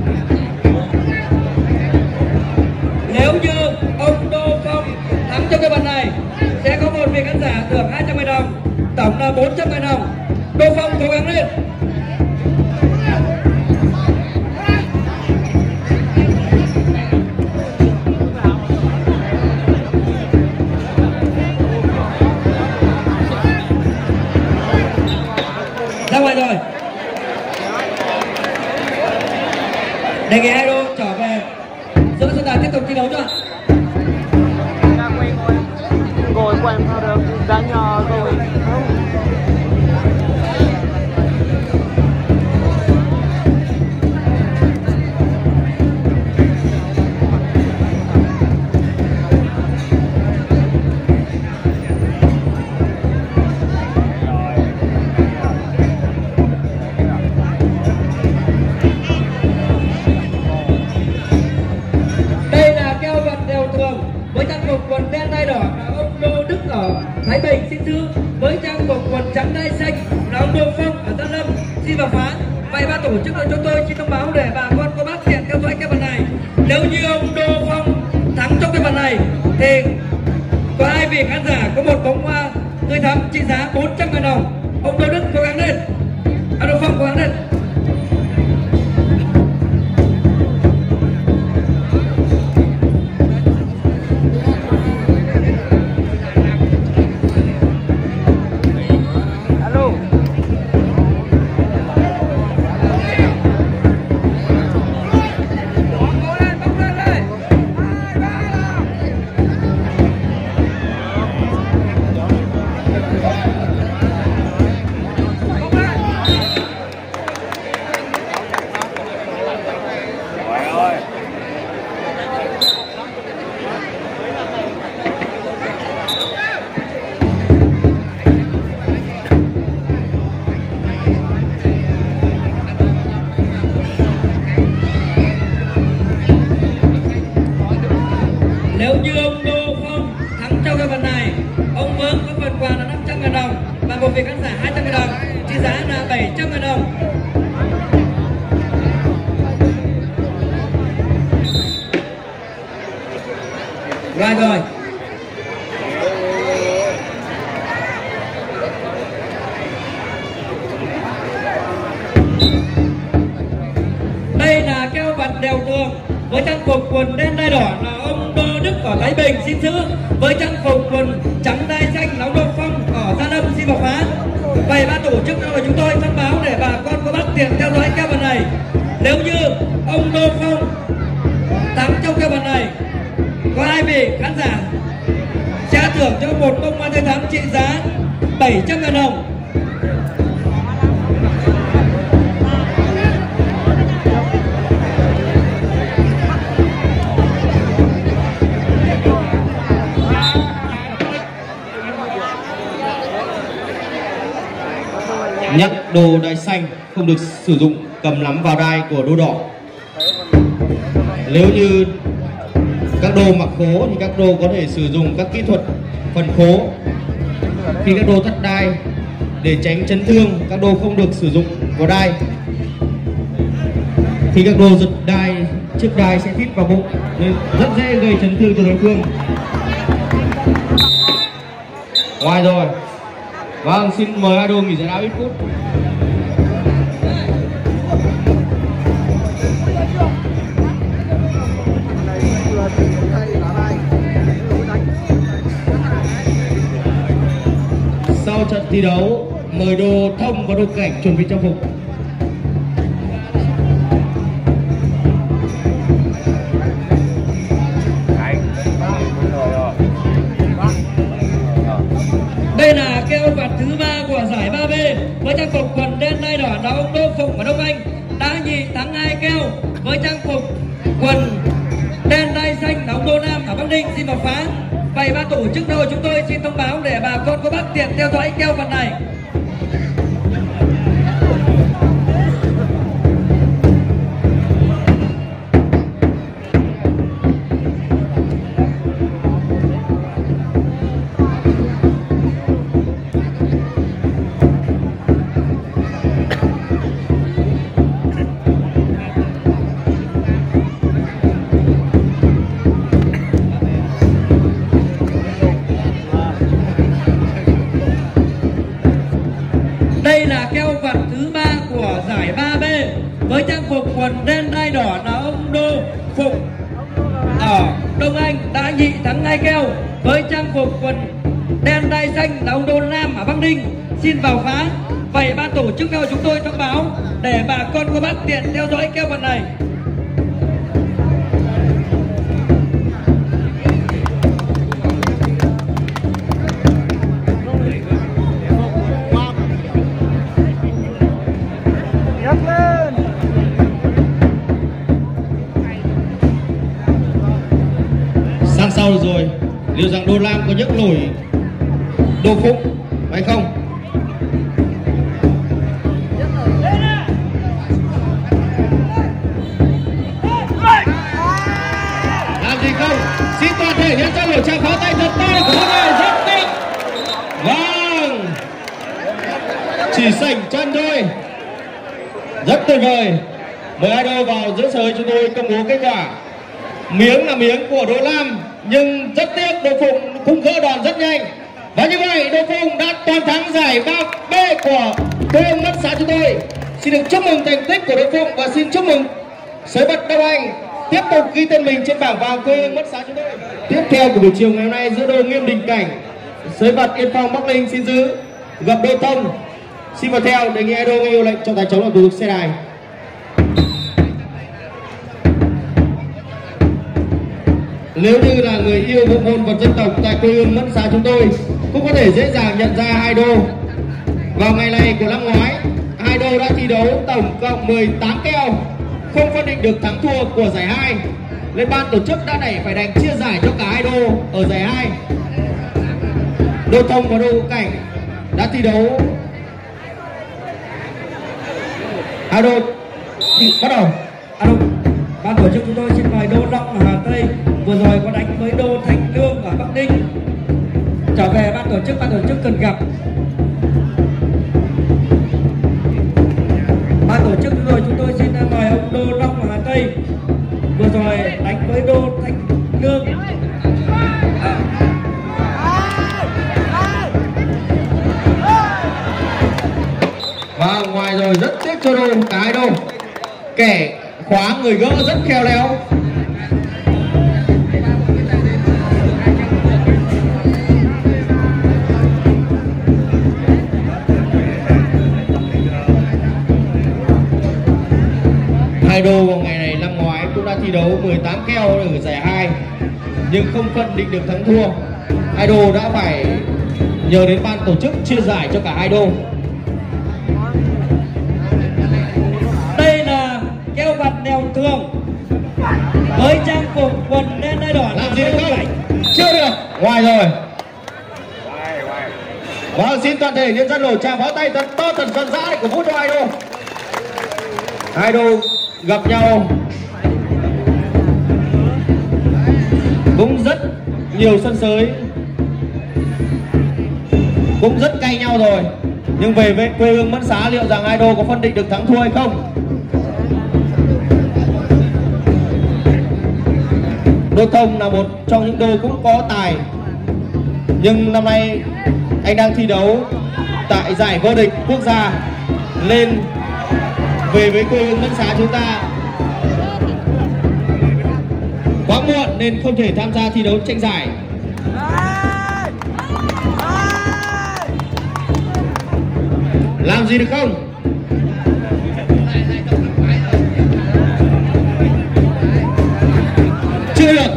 Nếu như ông Đô Phong thắng trong cái vận này sẽ có một vị khán giả thưởng 200.000 đồng, tổng là 400.000 đồng. Đô Phong cố gắng lên. Ra ngoài rồi. Đề nghị hai đô trở về giữa sân đài tiếp tục thi đấu nữa. Ngồi quay sao được, đánh rồi. Với trang phục quần đen đai đỏ là ông Đô Đức ở Thái Bình. Xin thưa với trang phục quần trắng đai xanh là ông Đô Phong ở Gia Lâm. Xin vào phá. Vậy ban tổ chức của chúng tôi xin thông báo để bà con có bác tiện theo dõi cái vận này. Nếu như ông Đô Phong thắng trong cái vận này thì có hai vị khán giả có một bóng hoa tươi thắm trị giá 400.000 đồng. Ông Đô Đức cố gắng lên. Đô Phong cố gắng lên. Nếu như ông Đô Phong thắng trong cái vận này, ông Vương có phần quà là 500.000 đồng và một vị khán giả 200.000 đồng, trị giá là 700.000 đồng. Rồi. Đây là keo vật đèo tường với trang phục quần đen đai đỏ là ông Đô Đức ở Thái Bình. Xin thưa với trang phục quần trắng đai xanh là ông Đô Phong ở Gia Lâm. Xin vào phá. Vậy ban tổ chức của chúng tôi thông báo để bà con có bác tiện theo dõi keo vật này. Nếu như ông Đô Phong thắng trong keo vật này có hai vị khán giả sẽ thưởng cho một bông hoa tươi thắm trị giá 700.000 đồng. Nhắc đồ đai xanh không được sử dụng cầm nắm vào đai của đô đỏ. Nếu như các đô mặc khố thì các đô có thể sử dụng các kỹ thuật phần khố. Khi các đô thắt đai để tránh chấn thương, các đô không được sử dụng vào đai. Khi các đô giật đai, chiếc đai sẽ thít vào bụng nên rất dễ gây chấn thương cho đối phương. Ngoài rồi, Vâng, xin mời idol nghỉ giải lao ít phút. Sau trận thi đấu, mời Đô Thông và Đô Cảnh chuẩn bị trang phục. Đây là keo vật thứ 3 của giải 3B với trang phục quần đen đai đỏ là ông Đô Phụng và Đông Anh đã nhì thắng 2 keo với trang phục quần đen đai xanh là ông Đô Nam ở Bắc Ninh. Xin vào phá. Vậy ban tổ chức đội chúng tôi xin thông báo để bà con cô bác tiện theo dõi keo vật này. Đây là keo vật thứ 3 của giải 3B với trang phục quần đen đai đỏ là ông Đô Phụng ở Đông Anh đã nhị thắng 2 keo với trang phục quần đen đai xanh là ông Đô Nam ở Bắc Ninh. Xin vào phá. Vậy ban tổ chức keo chúng tôi thông báo để bà con cô bác tiện theo dõi keo vật này. Sang sau được rồi, liệu rằng Đô Lam có nhấc nổi Đô Phụng hay không? Làm gì không? Xin toàn thể nhân dân biểu tràng pháo tay thật to của mọi người, rất tiếc. Vâng, chỉ sảnh chân thôi, rất tuyệt vời. Mời idol vào giữa sới chúng tôi công bố kết quả. Miếng là miếng của Đô Lam, nhưng rất tiếc Đô Phụng cũng gỡ đòn rất nhanh. Và như vậy Đô Phụng đã toàn thắng giải 3B của quê hương Mất Xá chúng tôi. Xin được chúc mừng thành tích của Đô Phụng và xin chúc mừng sới bật Đông Anh tiếp tục ghi tên mình trên bảng vàng quê hương Mất Xá chúng tôi. Tiếp theo của buổi chiều ngày hôm nay giữa đôi Nghiêm Đình Cảnh, sới bật Yên Phong Bắc Ninh xin giữ gặp Đô Thông. Xin vào theo đề nghị idol nghe hiệu lệnh cho tài chống làm thủ tục xe đài. Nếu như là người yêu bộ môn vật dân tộc tại quê hương Mẫn Xá chúng tôi cũng có thể dễ dàng nhận ra hai đô. Vào ngày này của năm ngoái, hai đô đã thi đấu tổng cộng 18 keo, không phân định được thắng thua của giải 2. Nên ban tổ chức đã phải đành chia giải cho cả hai đô ở giải 2. Đô Thông và Đô Cảnh đã thi đấu. Hai đô bắt đầu. Ban tổ chức chúng tôi xin mời Đô Long ở Hà Tây vừa rồi có đánh với Đô Thành Lương ở Bắc Ninh trở về ban tổ chức cần gặp. Ban tổ chức chúng tôi xin mời ông Đô Long ở Hà Tây vừa rồi đánh với Đô Thành Lương. Và ngoài rồi rất tiếc cho Đô, cả hai đô kẻ khóa người gỡ rất khéo léo. Hai đô vào ngày này năm ngoái cũng đã thi đấu 18 keo ở giải 2 nhưng không phân định được thắng thua. Hai đô đã phải nhờ đến ban tổ chức chia giải cho cả hai đô. Đây là keo vặt đèo thường với trang phục quần đen đai đỏ. Làm gì được không? Chưa được. Ngoài rồi. Vâng, xin toàn thể nhân dân nổi tràng pháo tay thật to thật dân dã để cổ vũ cho hai đô. Hai đô gặp nhau cũng rất nhiều sân sới, cũng rất cay nhau rồi. Nhưng về với quê hương Mẫn Xá liệu rằng hai đô có phân định được thắng thua hay không? Đô Thông là một trong những đô cũng có tài, nhưng năm nay anh đang thi đấu tại giải vô địch quốc gia lên về với quê hương Mẫn Xá chúng ta. Quá muộn nên không thể tham gia thi đấu tranh giải. Làm gì được không? Chưa được.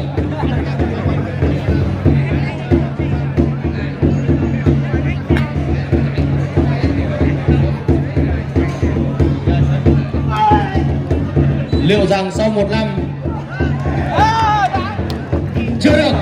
Liệu rằng sau 1 năm chưa được.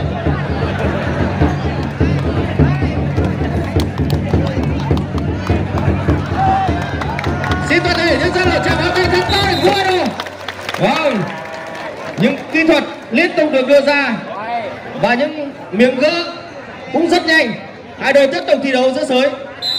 Xin toàn thể nhân dân ở trạm áp thắng tay vua đâu. Vâng, những kỹ thuật liên tục được đưa ra và những miếng gỡ cũng rất nhanh. Hai đội tiếp tục thi đấu giữa sới.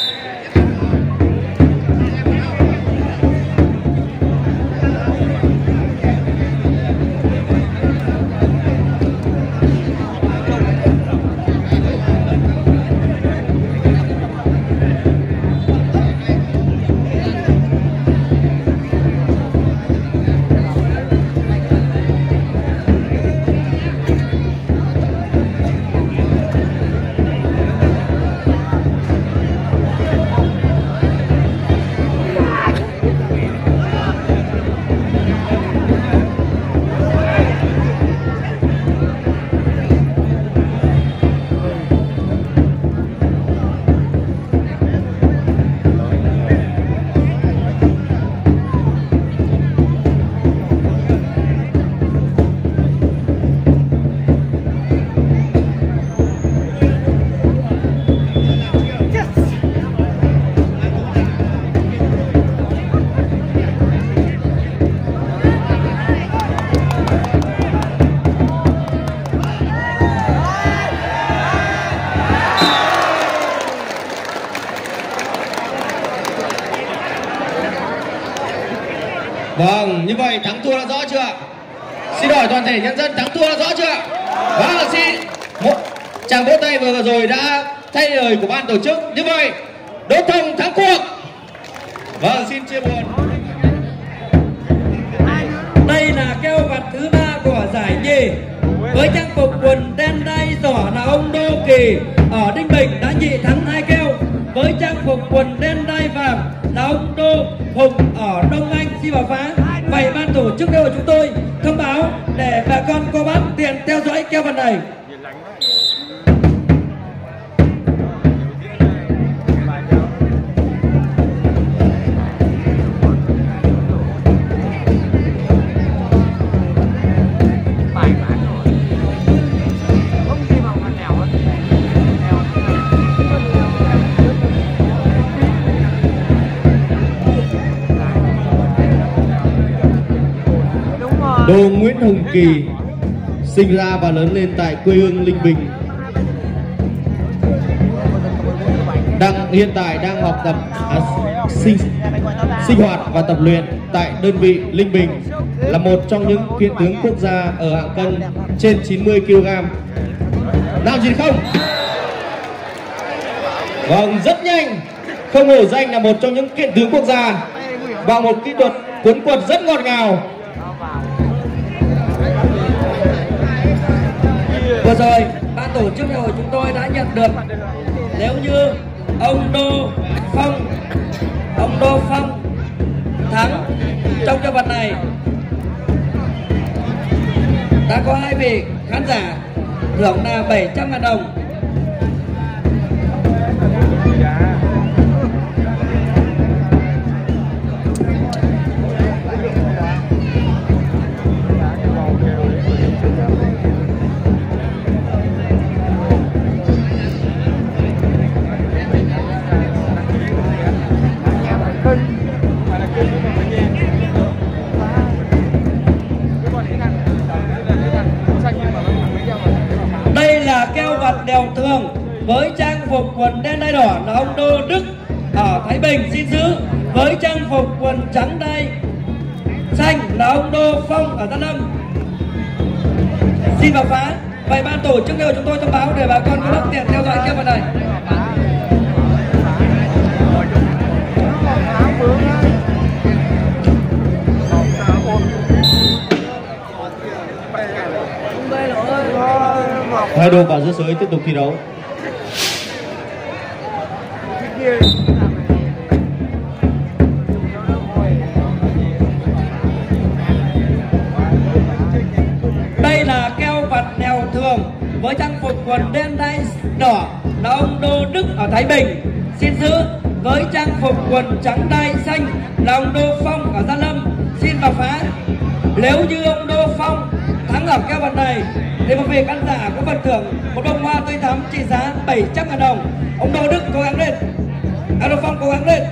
Vâng, như vậy thắng thua là rõ chưa? Xin hỏi toàn thể nhân dân thắng thua là rõ chưa? Vâng, xin một tràng vỗ tay vừa rồi đã thay lời của ban tổ chức. Như vậy Đỗ Thông thắng cuộc. Vâng, xin chia buồn. Đây là keo vật thứ 3 của giải nhì với trang phục quần đen đay đỏ là ông Đô Kỳ ở Ninh Bình đã nhì thắng 2 keo. Với trang phục quần đen đay vàng là ông Đô Hùng ở Đông Anh xin vào phá. Vậy ban tổ chức của chúng tôi thông báo để bà con cô bác tiện theo dõi keo vật này. Đô Nguyễn Hồng Kỳ sinh ra và lớn lên tại quê hương Ninh Bình. Hiện tại đang học tập sinh hoạt và tập luyện tại đơn vị Ninh Bình, là một trong những kiện tướng quốc gia ở hạng cân trên 90 kg. Làm gì không? Vâng, rất nhanh. Không hổ danh là một trong những kiện tướng quốc gia và một kỹ thuật cuốn quật rất ngọt ngào. Vừa rồi ban tổ chức hội chúng tôi đã nhận được, nếu như ông Đô Phong thắng trong cái vật này, đã có 2 vị khán giả thưởng là 700.000 đồng. Đây là keo vật đèo tường với trang phục quần đen đai đỏ là ông Đô Đức ở Thái Bình xin giữ. Với trang phục quần trắng đai xanh là ông Đô Phong ở Gia Lâm xin vào phá. Vậy ban tổ chức của chúng tôi thông báo để bà con có bất tiện theo dõi keo vật này. Hai đô vào giữa sới tiếp tục thi đấu. Đây là keo vật đèo thường với trang phục quần đen đai đỏ là ông Đô Đức ở Thái Bình. Xin giữ với trang phục quần trắng đai xanh là ông Đô Phong ở Gia Lâm. Xin vào phá. Nếu như ông Đô Phong thắng ở keo vật này thì một vị khán giả có phần thưởng một bông hoa tươi thắm trị giá 700.000 đồng. Ông Đô Đức cố gắng lên. Ông Đô Phong cố gắng lên.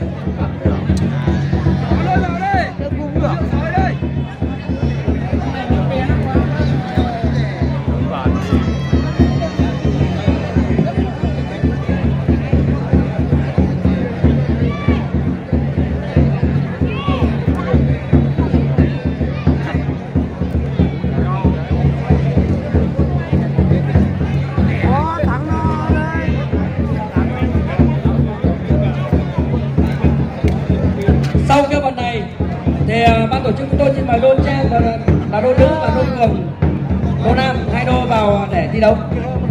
Sau cái vận này thì ban tổ chức chúng tôi xin mời Đô Trang và Đô Nữ và Đô Cường, Đô Nam, hai đô vào để thi đấu.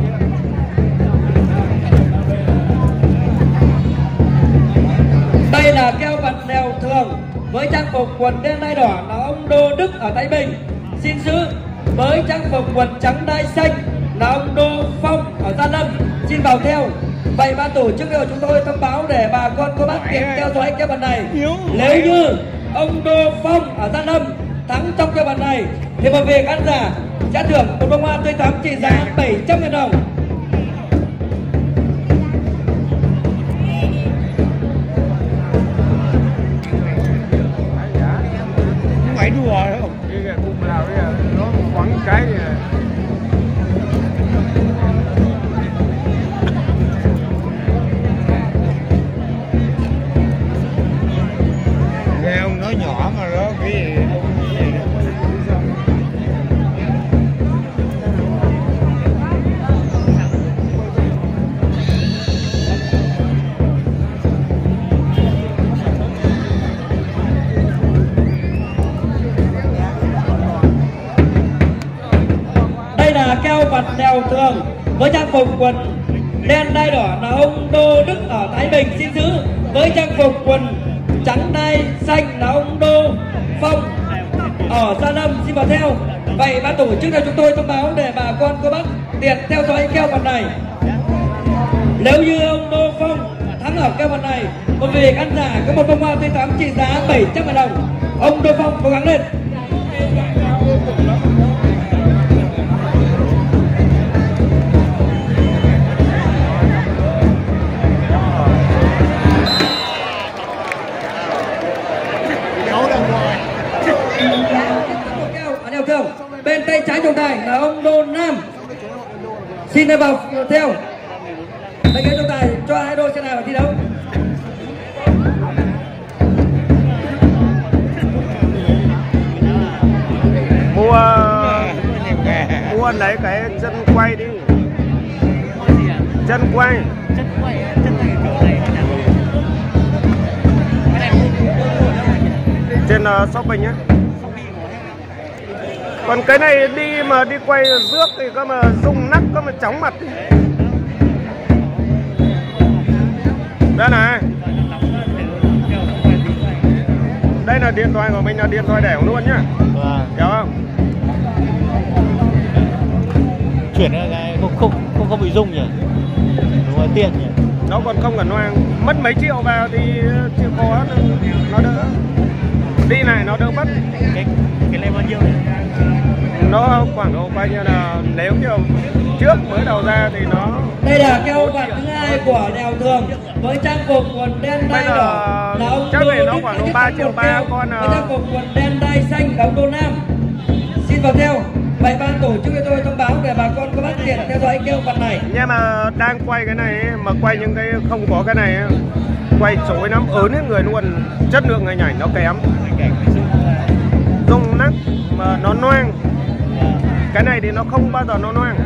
Đây là keo vật đèo thường với trang phục quần đen đai đỏ là ông Đô Đức ở Thái Bình. Xin giữ với trang phục quần trắng đai xanh là ông Đô Phong ở Gia Lâm. Xin vào theo. Vậy ban tổ chức của chúng tôi thông báo để bà con cô bác tiện theo dõi cái vận này. Nếu như ông Đô Phong ở Gia Lâm thắng trong cái vận này thì một vị khán giả sẽ thưởng một bông hoa tươi thắm trị giá 700.000 đồng. Mày đùa không? Cái bụng nào bây giờ nó quẳng cái này. Nghe ông nói nhỏ mà đó cái gì keo vật đèo thường với trang phục quần đen đai đỏ là ông Đô Đức ở Thái Bình. Xin giữ với trang phục quần trắng đai xanh là ông Đô Phong ở Gia Lâm. Xin vào theo. Vậy ban tổ chức cho chúng tôi thông báo để bà con cô bác tiện theo dõi keo vật này. Nếu như ông Đô Phong thắng ở keo vật này, một vị khán giả có một bông hoa tươi thắm trị giá 700.000 đồng. Ông Đô Phong cố gắng lên. Bên tay trái trọng tài là ông Đô Nam. Xin vào theo. Tay trái trọng tài cho hai đôi xe nào thi đấu. Mua lấy cái chân quay đi. Chân quay. Trên shopping nhé. Còn cái này đi mà đi quay rước thì có mà rung nắp, có mà chóng mặt đi. Đây này. Đây là điện thoại của mình, là điện thoại đẻo luôn nhá. Hiểu không? Chuyển ra cái không bị rung nhỉ? Đúng rồi, tiền nhỉ? Nó còn không cần noang. Mất mấy triệu vào thì chịu khó nó đỡ. Đi này nó đỡ mất. Cái này bao nhiêu này? Nó khoảng độ coi như là nếu như trước mới đầu ra thì nó. Đây là keo vật thứ hai của đèo thường với trang phục quần đen đai đỏ là ông chắc Đô về nó Đức. khoảng độ 3,3 triệu con với trang phục quần đen đai xanh là ông Đô Nam. Xin vào theo. Vậy ban tổ chức cho tôi thông báo để bà con có bác tiện theo dõi keo vật này. Nhưng mà đang quay cái này mà quay những cái không có cái này quay chối lắm, ớn hết người luôn, chất lượng hình ảnh nó kém, rung nắc mà nó noang. Cái này thì nó không bao giờ nó noang.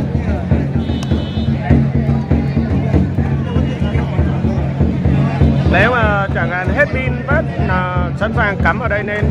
Nếu mà chẳng hạn hết pin mất là sẵn sàng cắm ở đây lên.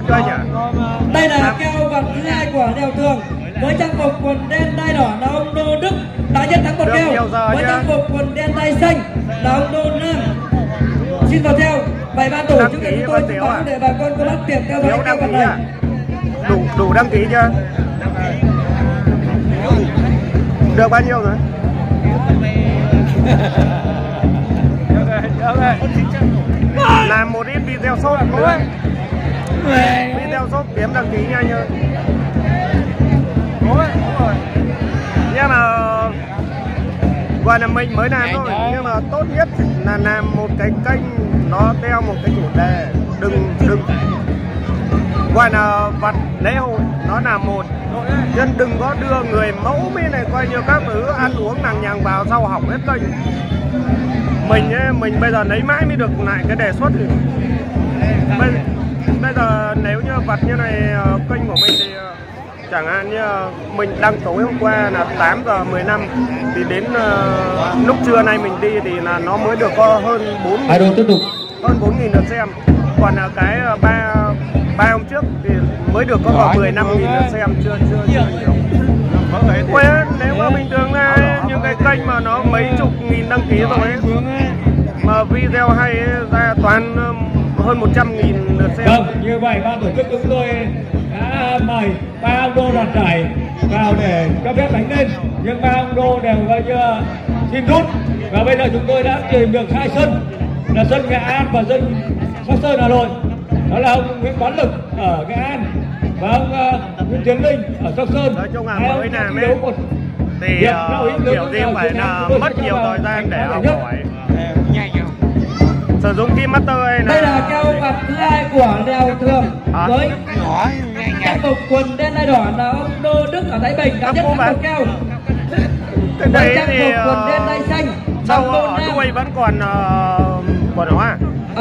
kênh à? Đây là keo vật thứ hai của đèo Thường với trang phục quần đen đai đỏ là ông Đô Đức đã nhất thắng một keo. Với trang phục quần đen đai xanh là ông Đô Nam. Xin vào theo bảy ban tổ chức chúng tôi thông báo để bà con cô bác tiện theo dõi keo vật này. Đủ đăng ký chưa? Được bao nhiêu rồi? Làm một ít video short thôi. Video short kiếm đăng ký nhanh hơn. Nhưng mà gọi là mình mới làm thôi, nhưng mà tốt nhất là làm một cái kênh nó theo một cái chủ đề, đừng gọi là vật lễ hội nó là một, nên đừng có đưa người mẫu mới này coi như các thứ ăn uống lằng nhằng vào sau hỏng hết kênh. Mình bây giờ lấy mãi mới được lại cái đề xuất thì bây giờ nếu như vật như này kênh của mình thì chẳng hạn như mình đăng tối hôm qua là 8:15 thì đến lúc trưa nay mình đi thì là nó mới được có hơn 4.000 lượt xem, còn cái ba hôm trước thì mới được có vào 15.000 lượt xem, chưa nhiều. Nếu mà bình thường là những cái kênh mà nó mấy chục nghìn đăng ký rồi ấy, mà video hay ra toàn hơn 100.000 lượt xem. Vâng, như vậy ban tổ chức chúng tôi đã mời ba ông đô đoạt giải vào để cho phép đánh lên, nhưng ba ông đô đều coi như xin rút, và bây giờ chúng tôi đã tìm được hai sân là sân Nghệ An và sân Sóc Sơn Hà Nội. Đó là ông Nguyễn Quán Lực ở Nghệ An và ông Nguyễn Tiến Linh ở Sóc Sơn. Nói chung là mới làm ấy thì kiểu gì phải là mất nhiều thời gian để học hỏi, sử dụng Kim Master hay là... Đây là keo vật thứ hai của đèo Thường với trang phục quần đen đai đỏ là ông Đô Đức ở Thái Bình đã nhất thắng một keo. Với trang phục quần đen đai xanh sau ở đuôi vẫn còn nó à?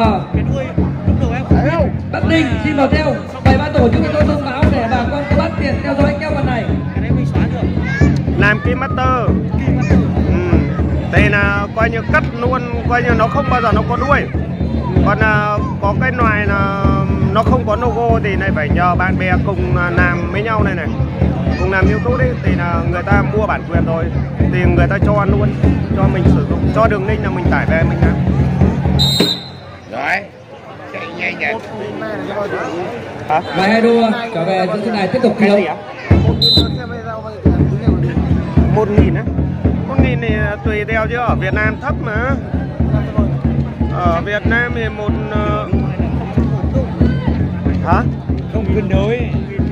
Bắc Ninh xin vào theo bảy ban tổ chức tôi thông báo để bà con cô bác tiện theo dõi keo vật này. Làm Kim Master đây là coi như cắt luôn, coi như nó không bao giờ nó có đuôi. Còn có cái loài là nó không có logo thì này phải nhờ bạn bè cùng làm với nhau này, cùng làm YouTube đấy, thì là người ta mua bản quyền rồi thì người ta cho luôn, cho mình sử dụng, cho đường link là mình tải về mình làm. Rồi, chạy nhanh nhỉ. Hả? Vài hai đua trở về trên này tiếp tục thi đấu. 1.000 á? 1.000 thì tùy theo chứ ở Việt Nam thấp mà. Ở Việt Nam thì hả? Không cân đối.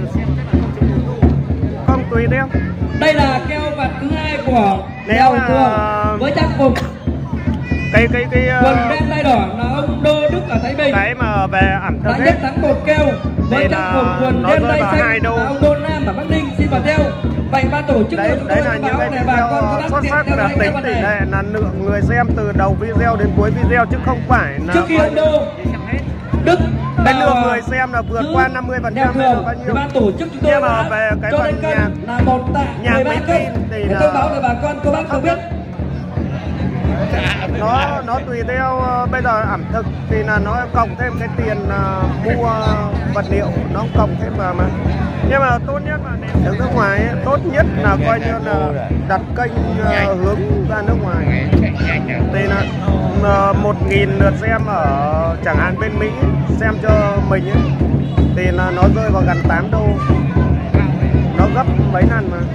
Không, tùy theo. Đây là keo vật thứ hai của đèo Thường với trang phục quần đen đai đỏ là ông Đô Đức ở Thái Bình. Cái mà về ẩm thực đã nhất thắng một keo với trang phục quần đen đai xanh là ông Đô Nam ở Bắc Ninh. Xin vào theo bảy ban tổ chức đấy là những cái video xuất sắc, là tính tỷ lệ là lượng người xem từ đầu video đến cuối video, chứ không phải là trước khi ông Đô Đức cái lượng người xem là vượt qua 50% hay là bao nhiêu. Ban tổ chức chúng tôi nhưng mà về cái cho phần lên kênh là 1 tạ 13 cân thì để thông báo để bà con cô bác được biết. Nó tùy theo bây giờ ẩm thực thì là nó cộng thêm cái tiền mua vật liệu, nó cộng thêm vào mà. Nhưng mà tốt nhất là nếu nước ngoài ấy, tốt nhất là coi như là đặt kênh hướng ra nước ngoài thì là 1.000 lượt xem ở chẳng hạn bên Mỹ xem cho mình ấy, thì là nó rơi vào gần 8 đô, nó gấp mấy lần mà.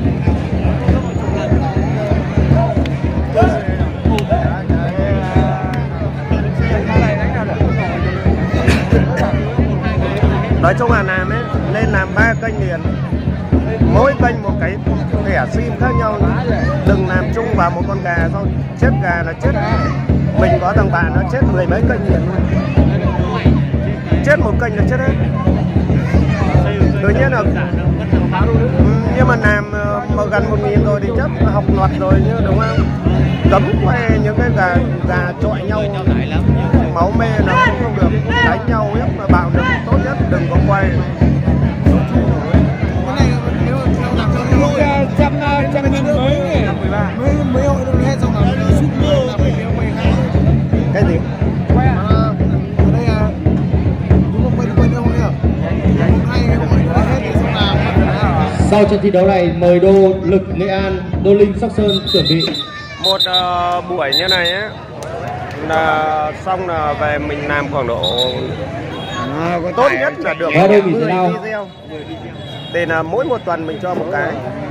Nói chung là làm ấy, nên làm 3 kênh liền, mỗi kênh một cái thẻ sim khác nhau, đừng làm chung vào một con gà, xong chết gà là chết. Mình có thằng bạn nó chết 10 mấy kênh liền, chết một kênh là chết hết. Tự nhiên là nhưng mà làm mà gần 1.000 rồi thì chắc học luật rồi chứ, đúng không? Cấm quay những cái gà chọi nhau, máu mê nó cũng không được, đánh nhau hết mà bạo lực tốt nhất đừng có quay. Cái gì? Sau trận thi đấu này mời Đô Lực Nghệ An, Đô Linh Sóc Sơn chuẩn bị. Một buổi như này á là xong là về mình làm khoảng độ tốt nhất là được 10 video. Thì là mỗi một tuần mình cho một cái.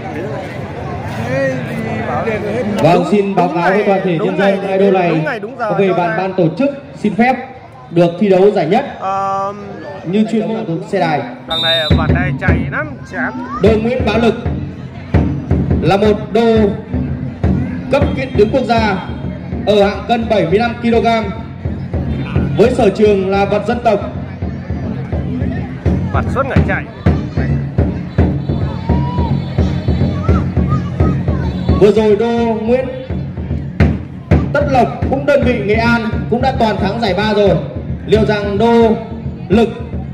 Vâng, xin báo cáo với toàn thể nhân dân idol này có về ban tổ chức xin phép được thi đấu giải nhất như chuyên môn của xe đài. Thằng này vào đây chạy lắm, chán. Đô Nguyễn Bá Lực là một đô cấp kiện tướng quốc gia ở hạng cân 75 kg với sở trường là vật dân tộc. Vật suốt ngày chạy. Vừa rồi Đô Nguyễn Tất Lộc cũng đơn vị Nghệ An cũng đã toàn thắng giải 3 rồi. Liệu rằng Đô Lực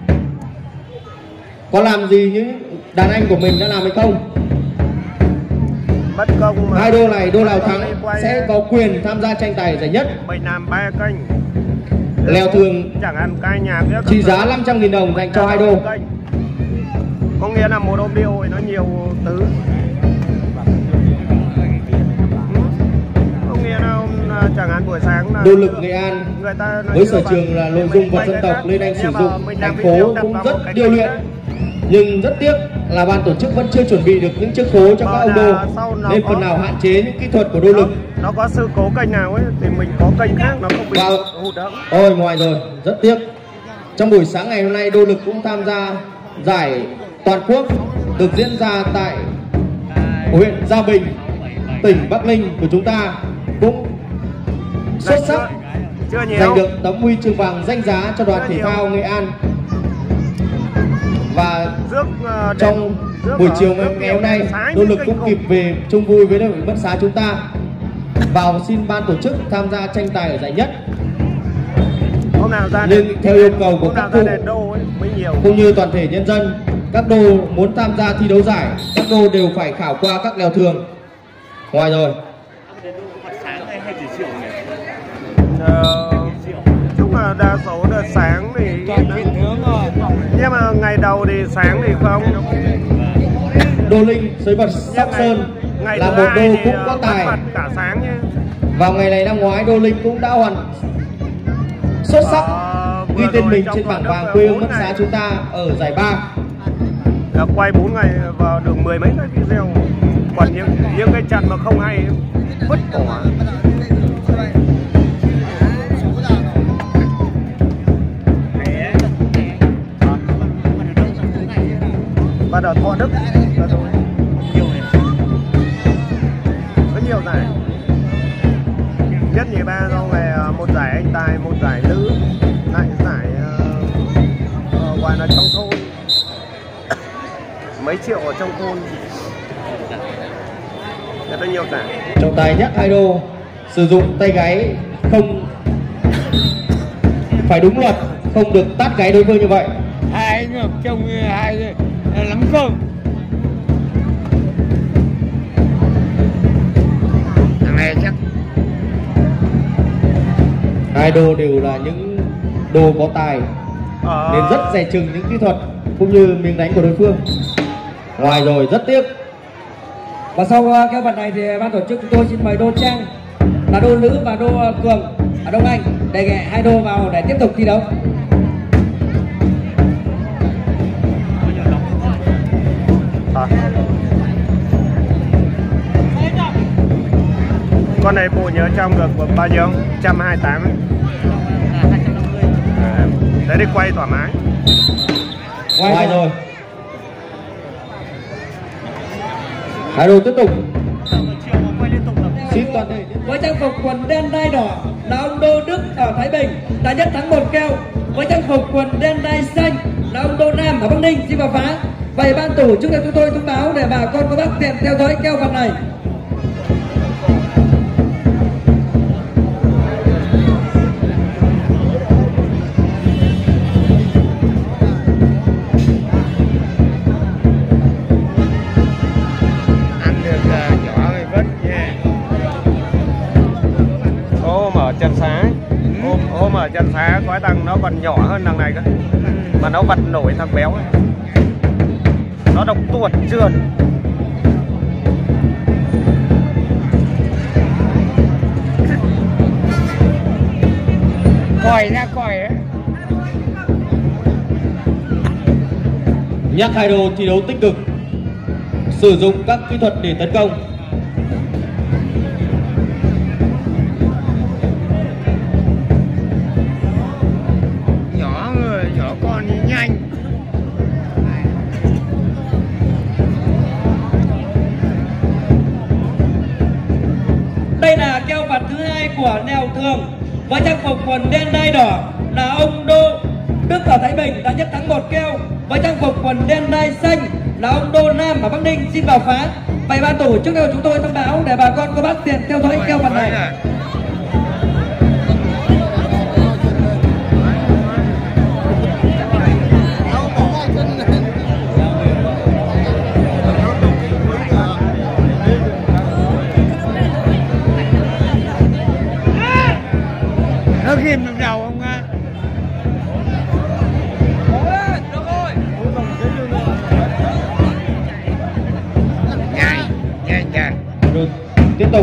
có làm gì những đàn anh của mình đã làm hay không? Bất công mà. Hai đô này, đô nào thắng sẽ có quyền tham gia tranh tài giải nhất. Mình làm 3 kênh. Lèo thường chẳng ăn cai nhạc trị giá 500.000 đồng dành cho hai đô. Có nghĩa là một audio nó nhiều thứ. Có nghĩa là chẳng hạn buổi sáng là Đô Lực Nghệ An với sở trường là nội dung vật dân tộc nên anh sử dụng thành phố cũng rất điêu luyện. Nhưng rất tiếc là ban tổ chức vẫn chưa chuẩn bị được những chiếc phố cho các ông đô nên phần nào hạn chế những kỹ thuật của Đô Lực. Nó có sự cố kênh nào ấy thì mình có kênh khác nó không bị hụt đâu. Ôi ngoài rồi, rất tiếc. Trong buổi sáng ngày hôm nay Đô Lực cũng tham gia giải toàn quốc được diễn ra tại huyện Gia Bình, tỉnh Bắc Ninh của chúng ta, cũng xuất sắc giành được tấm huy chương vàng danh giá cho đoàn thể thao Nghệ An. Và trong buổi chiều ngày hôm nay Đô Lực cũng kịp về chung vui với đội Mất Xá chúng ta vào xin ban tổ chức tham gia tranh tài ở giải nhất. Nhưng theo yêu cầu của các cụ cũng như toàn thể nhân dân, các đô muốn tham gia thi đấu giải, các đô đều phải khảo qua các lèo thường. Ngoài rồi chúc là đa số đợt sáng thì nhưng mà ngày đầu thì sáng thì không. Đô Linh Sới Bật Sóc Sơn là một đô cũng có tài. Cả sáng nhé. Vào ngày này năm ngoái Đô Linh cũng đã hoàn xuất sắc ghi tên mình trên bảng vàng quê hương Mất Xá chúng ta ở giải 3. Quay 4 ngày vào được 10 mấy cái video. Còn những cái trận mà không hay vứt bỏ. Bắt đầu Thọ Đức có nhiều giải, nhất nhì ba do về một giải anh tài, một giải nữ, lại giải gọi là trong thôn, mấy triệu ở trong thôn, rất là nhiều giải. Trọng tài nhắc hai đô sử dụng tay gáy không phải đúng luật, không được tát gáy đối phương như vậy. Hai anh hợp chồng hai lắm cơm. Thằng này chắc hai đô đều là những đô có tài nên rất dè chừng những kỹ thuật cũng như miếng đánh của đối phương. Ngoài rồi rất tiếc. Và sau cái vận này thì ban tổ chức chúng tôi xin mời đô Trang là đô nữ và đô Cường ở Đông Anh đề nghị hai đô vào để tiếp tục thi đấu. Con này bộ nhớ trong được bao nhiêu? 128 ấy. Đấy đi quay thoải mái. Ngoài rồi hai đô tiếp tục. Xin toàn thể với trang phục quần đen đai đỏ là ông Đô Đức ở Thái Bình đã nhất thắng 1 keo. Với trang phục quần đen đai xanh là ông Đô Nam ở Bắc Ninh xin vào phá. Vậy ban tổ chức chúng tôi thông báo để bà con có bác tiện theo dõi keo vật này. ăn được nhỏ thì vất nha. Ôm ở chân xá, ôm ở chân xá có thằng nó còn nhỏ hơn thằng này cơ, mà nó vật nổi thằng béo ấy. Nó độc tuột trườn. Còi ra còi đấy. Nhắc hai đồ thi đấu tích cực, sử dụng các kỹ thuật để tấn công. Nhỏ người, nhỏ con đi nhanh. Đây là keo vặt thứ hai của Nèo Thường với trang phục quần đen đai đỏ là ông Đô Đức ở Thái Bình đã nhất thắng 1 keo. Với trang phục quần đen đai xanh là ông Đô Nam ở Bắc Ninh xin vào phá. Vậy ban tổ chức chúng tôi thông báo để bà con cô bác tiện theo dõi keo vặt này. Nó ghim được đầu không ạ? Nhanh. Rồi, tiếp tục.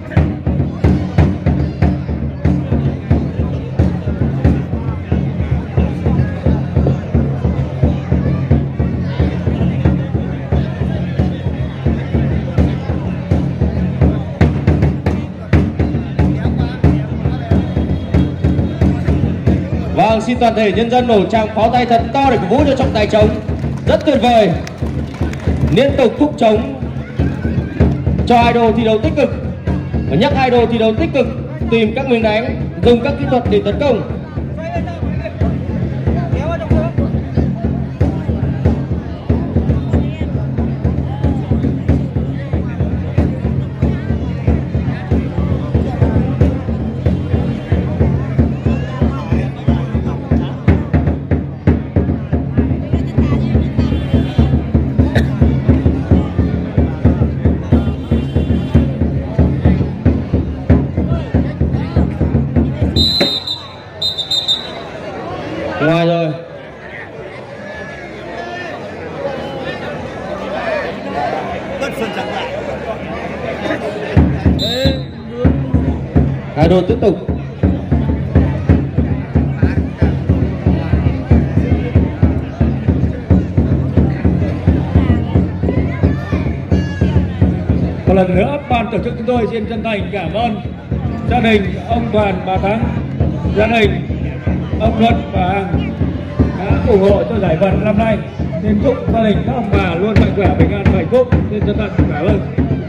Vâng, xin toàn thể nhân dân nổ tràng pháo tay thật to để cổ vũ cho trọng tài trống. Rất tuyệt vời. Liên tục thúc trống cho idol thi đấu tích cực. Và nhắc idol thi đấu tích cực, tìm các miếng đánh, dùng các kỹ thuật để tấn công. Ngoài rồi. Hai đôi tiếp tục. Một lần nữa ban tổ chức chúng tôi xin chân thành cảm ơn gia đình ông Đoàn bà Thắng, gia đình ông Luận và Hằng đã ủng hộ cho giải vật năm nay. Xin chúc gia đình các ông bà luôn mạnh khỏe, bình an và hạnh phúc. Xin chân thành cảm ơn.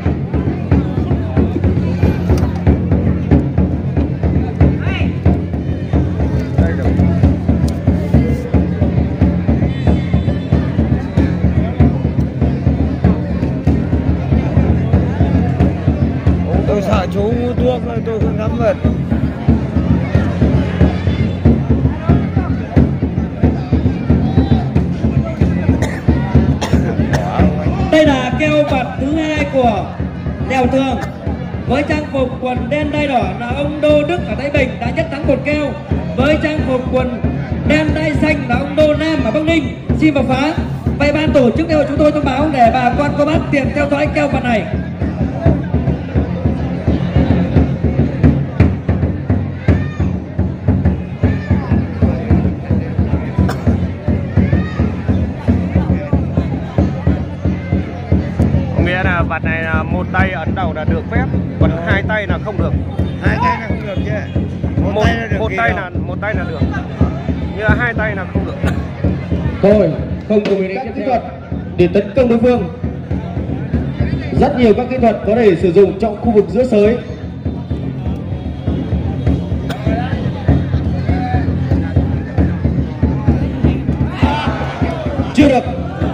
Tôi sợ chú mua thuốc rồi tôi không dám vật. Đây là keo vặt thứ hai của Nèo Thường với trang phục quần đen đai đỏ là ông Đô Đức ở Thái Bình đã nhất thắng 1 keo. Với trang phục quần đen đai xanh là ông Đô Nam ở Bắc Ninh xin vào phá. Vậy ban tổ chức chúng tôi thông báo để bà con cô bác tiện theo dõi keo vặt này. Nghĩa là vặt này là một tay ấn đầu là được phép, còn hai tay là không được. Hai tay là không được chứ. Một tay là được. Nhưng hai tay là không được. Thôi, không cùng các kỹ thuật để tấn công đối phương. Rất nhiều các kỹ thuật có thể sử dụng trong khu vực giữa sới. Chưa được.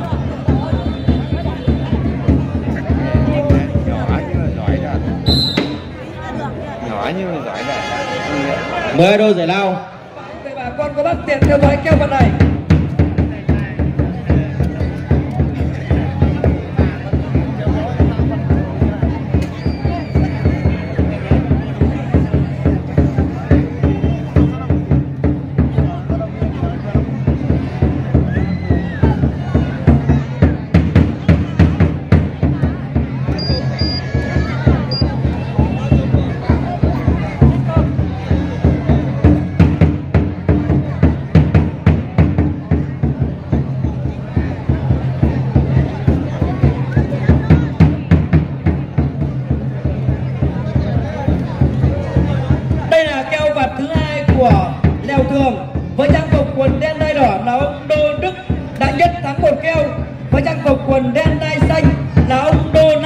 Nhỏ như là giỏi rồi. Mời đôi giải lao. Vậy bà con cô bác tiện theo dõi keo vặt này.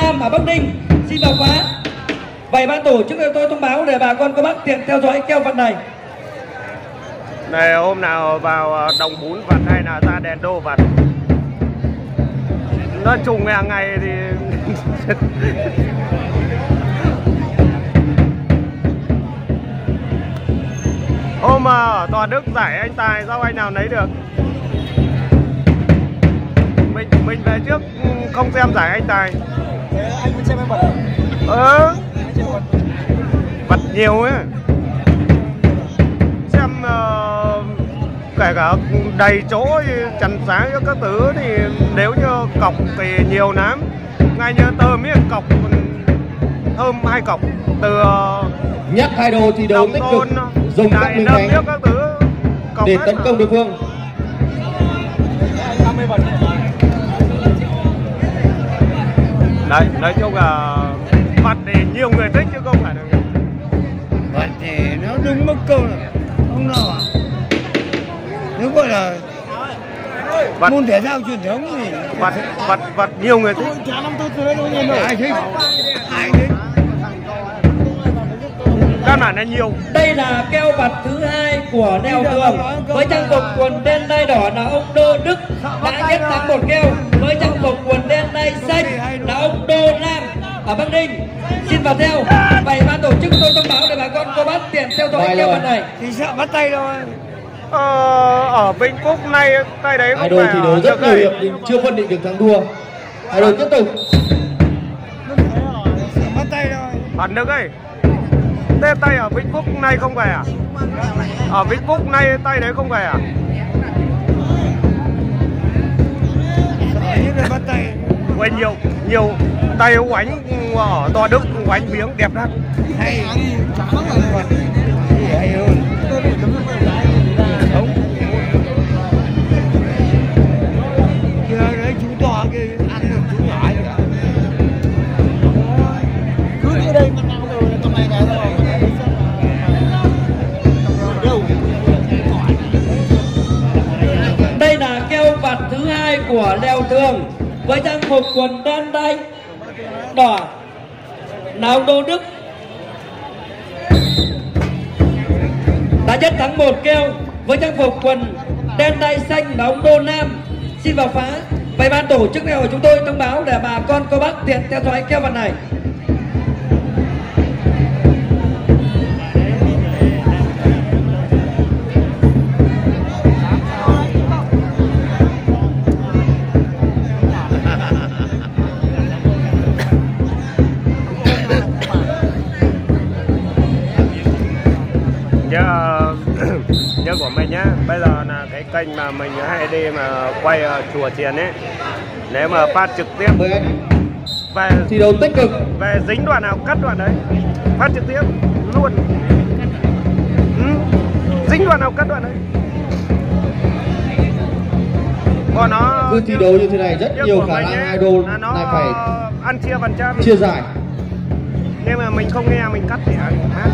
Nam ở Bắc Ninh xin vào khóa. Vậy ban tổ chức tôi thông báo để bà con cô bác tiện theo dõi keo vật này. Này hôm nào vào đồng bún vật hay là ra đèn đô vật, nói chung hàng ngày thì hôm mà ở Tòa Đức giải anh Tài sao anh nào lấy được. Mình về trước không xem giải anh Tài. Anh muốn xem em bật. Bật nhiều ấy. Xem kể cả đầy chỗ trần sáng cho các thứ thì nếu như cọc thì nhiều lắm. Ngay như tôm ấy cọc thơm 2 cọc từ nhắc hai đồ thi đấu tích cực dùng các miếng đánh các thứ để tấn công đối phương. Đấy, nói chung là vật thì nhiều người thích chứ không phải là vật thì nó đúng mất câu là không nào à. Nếu gọi là vật, môn thể thao truyền thống thì vật nhiều người thích. ai thích ai thích. Căn bản là nhiều. Đây là keo vật thứ 2 của Leo Tường với trang phục quần đen đai đỏ là ông Đô Đức đã nhất thắng 1 keo. Với trang phục quần đen đai xanh là ông Đô Nam ở Bắc Ninh xin vào theo. Vậy ban tổ chức tôi thông báo để bà con cô bác tiện theo dõi keo vật này. Thì sợ bắt tay thôi. Ở Vĩnh Phúc nay tay đấy không hai đội phải thi đấu rất nhiều hiệp nhưng chưa phân định được thắng thua. Hai đội tiếp tục. Bắt tay thôi. Bắn được ấy. Tê tay ở Vĩnh Phúc nay không về à? Ở Vĩnh Phúc nay tay đấy không về à? Bắt tay. Quay nhiều tay oánh ở Tòa Đức oánh miếng đẹp lắm. Hay hay hơn. Không. Kia đấy chú to kia ăn được chú nhỏ kìa. Cứ ở đây mà nào rồi tầm này rồi. Đây là keo vật thứ 2 của Leo Tường với trang phục quần đen đai đỏ là ông Đô Đức đã nhất thắng 1 keo. Với trang phục quần đen đai xanh là ông Đô Nam xin vào phá. Vậy ban tổ chức này của chúng tôi thông báo để bà con cô bác tiện theo dõi keo vật này. Nhớ của mình nhá, bây giờ là cái kênh mà mình hay đi mà quay chùa chiền ấy, nếu mà phát trực tiếp về Thi đấu tích cực. về dính đoạn nào cắt đoạn đấy, phát trực tiếp luôn. Dính đoạn nào cắt đoạn đấy. Còn nó Cứ thi đấu như thế này rất nhiều khả năng idol lại phải ăn chia phần trăm, chia giải. nhưng mà mình không nghe mình cắt thì hát.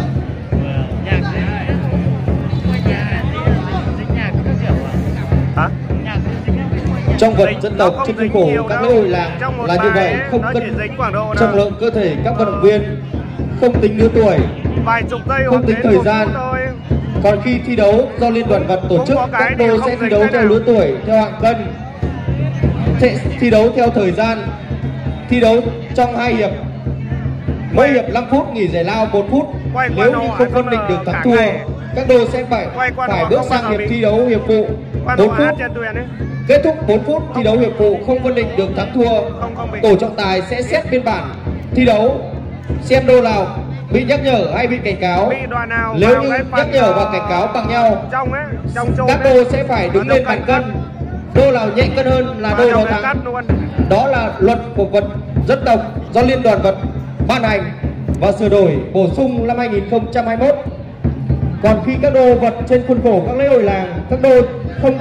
Hả? Trong vật dân tộc trên khuôn khổ các lễ hội làng là như vậy, không cân trọng lượng cơ thể các vận động viên, không tính lứa tuổi, vài chục giây không tính thời gian. Còn khi thi đấu do liên đoàn vật tổ chức, các đôi sẽ thi đấu theo lứa tuổi, theo hạng cân, sẽ thi đấu theo thời gian, thi đấu trong 2 hiệp, mỗi hiệp 5 phút, nghỉ giải lao 1 phút. Nếu như không phân định được thắng thua, các đôi sẽ phải bước sang hiệp thi đấu hiệp phụ 4 phút. Kết thúc 4 phút thi đấu hiệp phụ không phân định được thắng thua, tổ trọng tài sẽ xét biên bản thi đấu, xem đôi nào bị nhắc nhở hay bị cảnh cáo. Nếu như nhắc nhở và cảnh cáo bằng nhau, các đôi sẽ phải đứng lên bàn cân. Đôi nào nhẹ cân hơn là đôi đó thắng. Đó là luật của vật dân tộc do liên đoàn vật ban hành và sửa đổi bổ sung năm 2021. Còn khi các đô vật trên khuôn khổ các lễ hội làng, các đô không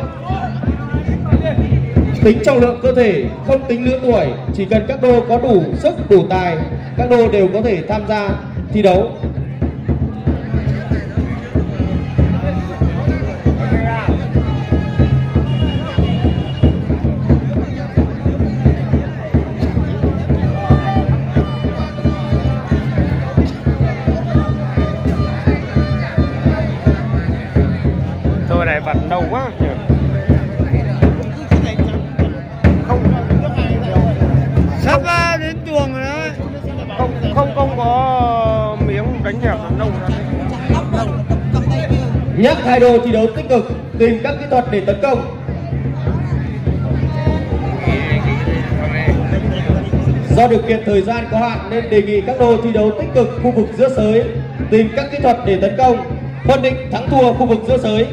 tính trọng lượng cơ thể, không tính lứa tuổi, chỉ cần các đô có đủ sức đủ tài, các đô đều có thể tham gia thi đấu. Không có miếng đánh hẹp đâu ra. Nhắc hai đội thi đấu tích cực, tìm các kỹ thuật để tấn công. Do điều kiện thời gian có hạn nên đề nghị các đội thi đấu tích cực khu vực giữa sới, tìm các kỹ thuật để tấn công, phân định thắng thua khu vực giữa sới.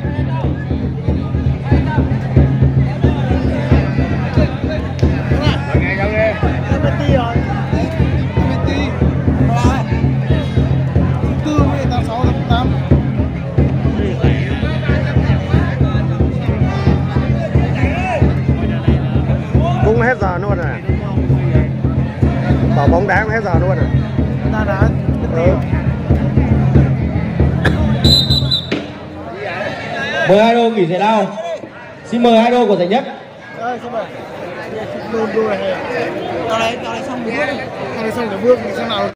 Cũng hết giờ luôn rồi. Bảo bóng đá cũng hết giờ luôn rồi. Đá. Mời hai đô nghỉ giải lao. Xin mời hai đô của giải nhất. Xin mời. Đôi này. Tao lấy xong một bước. Tao lấy xong cái bước sang nào.